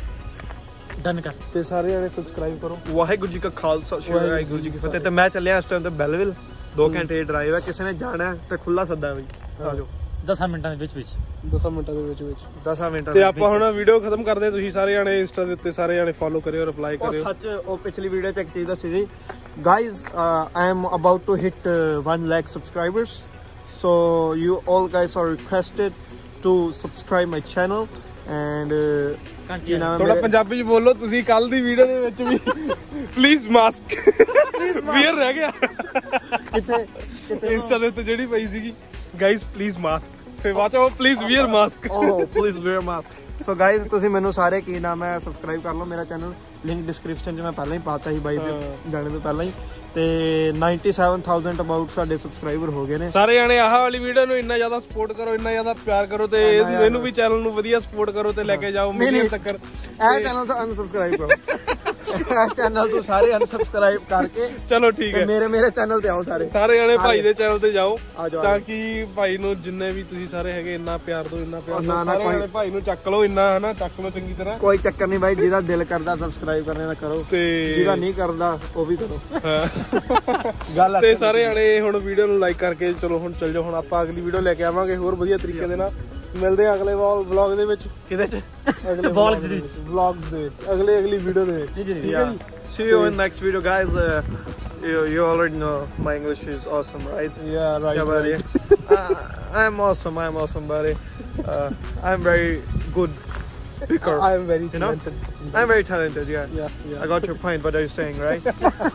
ਡਨ ਕਰ ਤੇ ਸਾਰੇ ਜਣੇ ਸਬਸਕ੍ਰਾਈਬ ਕਰੋ ਵਾਹਿਗੁਰੂ ਜੀ ਕਾ ਖਾਲਸਾ ਸ੍ਰੀ ਵਾਹਿਗੁਰੂ ਜੀ ਕੀ ਫਤਿਹ ਤੇ ਮੈਂ ਚੱਲਿਆ ਇਸ ਟਾਈਮ ਤੇ ਬੈਲਵਿਲ ਦੋ ਘੰਟੇ ਦੀ ਡਰਾਈਵ ਹੈ ਕਿਸੇ ਨੇ ਜਾਣਾ ਹੈ ਤੇ ਖੁੱਲਾ ਸੱਦਾ ਹੈ ਬਈ ਆ ਜਾਓ ਦਸ ਮਿੰਟਾਂ ਦੇ ਵਿੱਚ ਵਿੱਚ ਦਸ ਮਿੰਟਾਂ ਦੇ ਵਿੱਚ ਵਿੱਚ ਦਸ ਮਿੰਟਾਂ ਤੇ ਆਪਾਂ ਹੁਣ ਵੀਡੀਓ ਖਤਮ ਕਰਦੇ ਤੁਸੀਂ ਸਾਰੇ ਜਣੇ ਇੰਸਟਾ ਦੇ ਉੱਤੇ ਸਾਰੇ ਜਣੇ ਫੋਲੋ ਕਰਿਓ ਰਿਪਲਾਈ ਉਹ ਕਰਿਓ ਸੱਚ ਉਹ ਪਿਛਲੀ ਵੀਡੀਓ ਚ ਇੱਕ ਚੀਜ਼ ਦੱਸੀ ਸੀ guys I am about to hit one lakh subscribers so you all guys are requested to subscribe my channel and ਘੰਟੀ ਥੋੜਾ ਪੰਜਾਬੀ ਚ ਬੋਲੋ ਤੁਸੀਂ ਕੱਲ ਦੀ ਵੀਡੀਓ ਦੇ ਵਿੱਚ ਵੀ ਪਲੀਜ਼ ਮਾਸਕ ਵੀਅਰ ਰਹਿ ਗਿਆ ਕਿੱਥੇ ਕਿੱਥੇ ਇੰਸਟਾ ਦੇ ਉੱਤੇ ਜਿਹੜੀ ਪਈ ਸੀਗੀ ਗਾਇਜ਼ ਪਲੀਜ਼ ਮਾਸਕ ਫੇ ਵਾਚੋ please wear mask oh please wear mask so guys ਤੁਸੀਂ ਮੈਨੂੰ ਸਾਰੇ ਕੀ ਨਾਮ ਹੈ ਸਬਸਕ੍ਰਾਈਬ ਕਰ ਲਓ ਮੇਰਾ ਚੈਨਲ ਲਿੰਕ ਡਿਸਕ੍ਰਿਪਸ਼ਨ 'ਚ ਮੈਂ ਪਹਿਲਾਂ ਹੀ ਪਾਤਾ ਸੀ ਬਾਈ ਦੇ ਜਾਣੇ ਤੋਂ ਪਹਿਲਾਂ ਹੀ ਤੇ ninety-seven thousand ਅਬਾਊਟ ਸਾਡੇ ਸਬਸਕ੍ਰਾਈਬਰ ਹੋ ਗਏ ਨੇ ਸਾਰੇ ਜਾਣੇ ਆਹ ਵਾਲੀ ਵੀਡੀਓ ਨੂੰ ਇੰਨਾ ਜ਼ਿਆਦਾ ਸਪੋਰਟ ਕਰੋ ਇੰਨਾ ਜ਼ਿਆਦਾ ਪਿਆਰ ਕਰੋ ਤੇ ਇਹਨੂੰ ਵੀ ਚੈਨਲ ਨੂੰ ਵਧੀਆ ਸਪੋਰਟ ਕਰੋ ਤੇ ਲੈ ਕੇ ਜਾਓ ਮਿਲੀਅਨ ਤੱਕ ਇਹ ਚੈਨਲ ਤੋਂ ਅਨਸਬਸਕ੍ਰਾਈਬ ਕਰੋ ਇਹ ਚੈਨਲ ਤੋਂ ਸਾਰੇ ਅਨਸਬਸਕ੍ਰਾਈਬ ਕਰਕੇ ਚਲੋ ਠੀਕ ਹੈ ਮੇਰੇ ਮੇਰੇ ਚੈਨਲ ਤੇ ਆਓ ਸਾਰੇ ਸਾਰੇ ਜਾਣੇ ਭਾਈ ਦੇ ਚੈਨਲ ਤੇ ਜਾਓ ਆ ਜਾਓ ਤਾਂ ਕਿ ਭਾਈ ਨੂੰ ਜਿੰਨੇ ਵੀ ਤੁਸੀਂ ਸਾਰੇ ਹੈਗੇ ਇੰਨਾ ਪਿਆਰ ਦਿਓ ਇੰਨਾ ਪਿਆਰ ਨਾ, ਦਿਓ ਨਾ, ਸਾਰੇ ਕੋਈ- ਜਾਣੇ ਭਾਈ ਨੂੰ ਚੱਕ ਲਓ ਇੰਨਾ ਹਨਾ ਚੱਕ ਲਓ ਚੰਗੀ ਤਰ੍ਹਾਂ ਕੋਈ ਚੱਕਰ ਨਹੀਂ ਬਾਈ ਜਿਹਦਾ ਦਿਲ ਕਰਦਾ ਸਬਸਕ੍ਰਾਈਬ ਕਰਨੇ ਦਾ ਕਰੋ ਤੇ ਜਿਹਦਾ ਨਹੀਂ ਕਰਦਾ ਉਹ ਵੀ ਕਰੋ ਹਾਂ। ਗੱਲ ਤੇ ਸਾਰੇ ਜਾਣੇ ਹੁਣ ਵੀਡੀਓ ਨੂੰ ਲਾਈਕ ਕਰਕੇ ਚਲੋ ਹੁਣ ਚੱਲ ਜਾਓ ਹੁਣ ਆਪਾਂ ਅਗਲੀ ਵੀਡੀਓ ਲੈ ਕੇ ਆਵਾਂਗੇ ਹੋਰ ਵਧੀਆ ਤਰੀਕੇ ਦੇ ਨਾਲ ਮਿਲਦੇ ਆ ਅਗਲੇ ਵਲੌਗ ਦੇ ਵਿੱਚ ਕਿਹਦੇ ਚ ਅਗਲੇ ਵਲੌਗ ਦੇ ਵਿੱਚ ਵਲੌਗਸ ਦੇ ਵਿੱਚ ਅਗਲੇ ਅਗਲੀ ਵੀਡੀਓ ਦੇ ਵਿੱਚ ਠੀਕ ਹੈ ਜੀ See you in next video, guys. Uh, you, you already know my English is awesome, right? Yeah, right. Yeah, buddy. uh, I'm awesome. I'm awesome, buddy. Uh, I'm very good speaker. I am very You know? talented. I'm very talented. Yeah. Yeah, yeah. I got your point. What are you saying, right?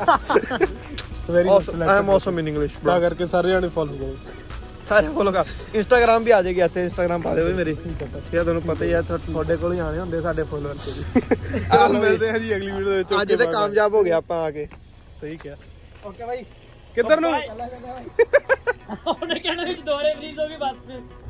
Very awesome. I'm awesome in English, bro. ਤਾਂ ਕਰਕੇ ਸਾਰੇ ਜਾਣੇ follow ਕਰੋ ਸਾਰੇ follow ਕਰ Instagram ਵੀ ਆ ਜਾਏਗੀ ਇੱਥੇ ਇੰਸਟਾਗ੍ਰਾਮ ਪਾ ਦਿਓ ਮੇਰੇ ਇਹ ਤੁਹਾਨੂੰ ਪਤਾ ਹੀ ਆ ਤੁਹਾਡੇ ਕੋਲ ਹੀ ਆਣੇ ਹੁੰਦੇ ਸਾਡੇ ਫੋਲੋਅਰ ਤੇ ਵੀ ਚਲੋ ਮਿਲਦੇ ਹਾਂ ਜੀ ਅਗਲੀ ਵੀਡੀਓ ਦੇ ਵਿੱਚ ਅੱਜ ਤੇ ਕਾਮਯਾਬ ਹੋ ਗਿਆ ਆਪਾਂ ਆ ਕੇ ਸਹੀ ਕਿਹਾ ਓਕੇ ਬਾਈ ਕਿੱਧਰ ਨੂੰ ਉਹਨੇ ਕਹਿਣਾ ਵਿੱਚ ਦੁਬਾਰੇ ਰਿਲੀਜ਼ ਹੋ ਗਈ ਬਸ ਫਿਰ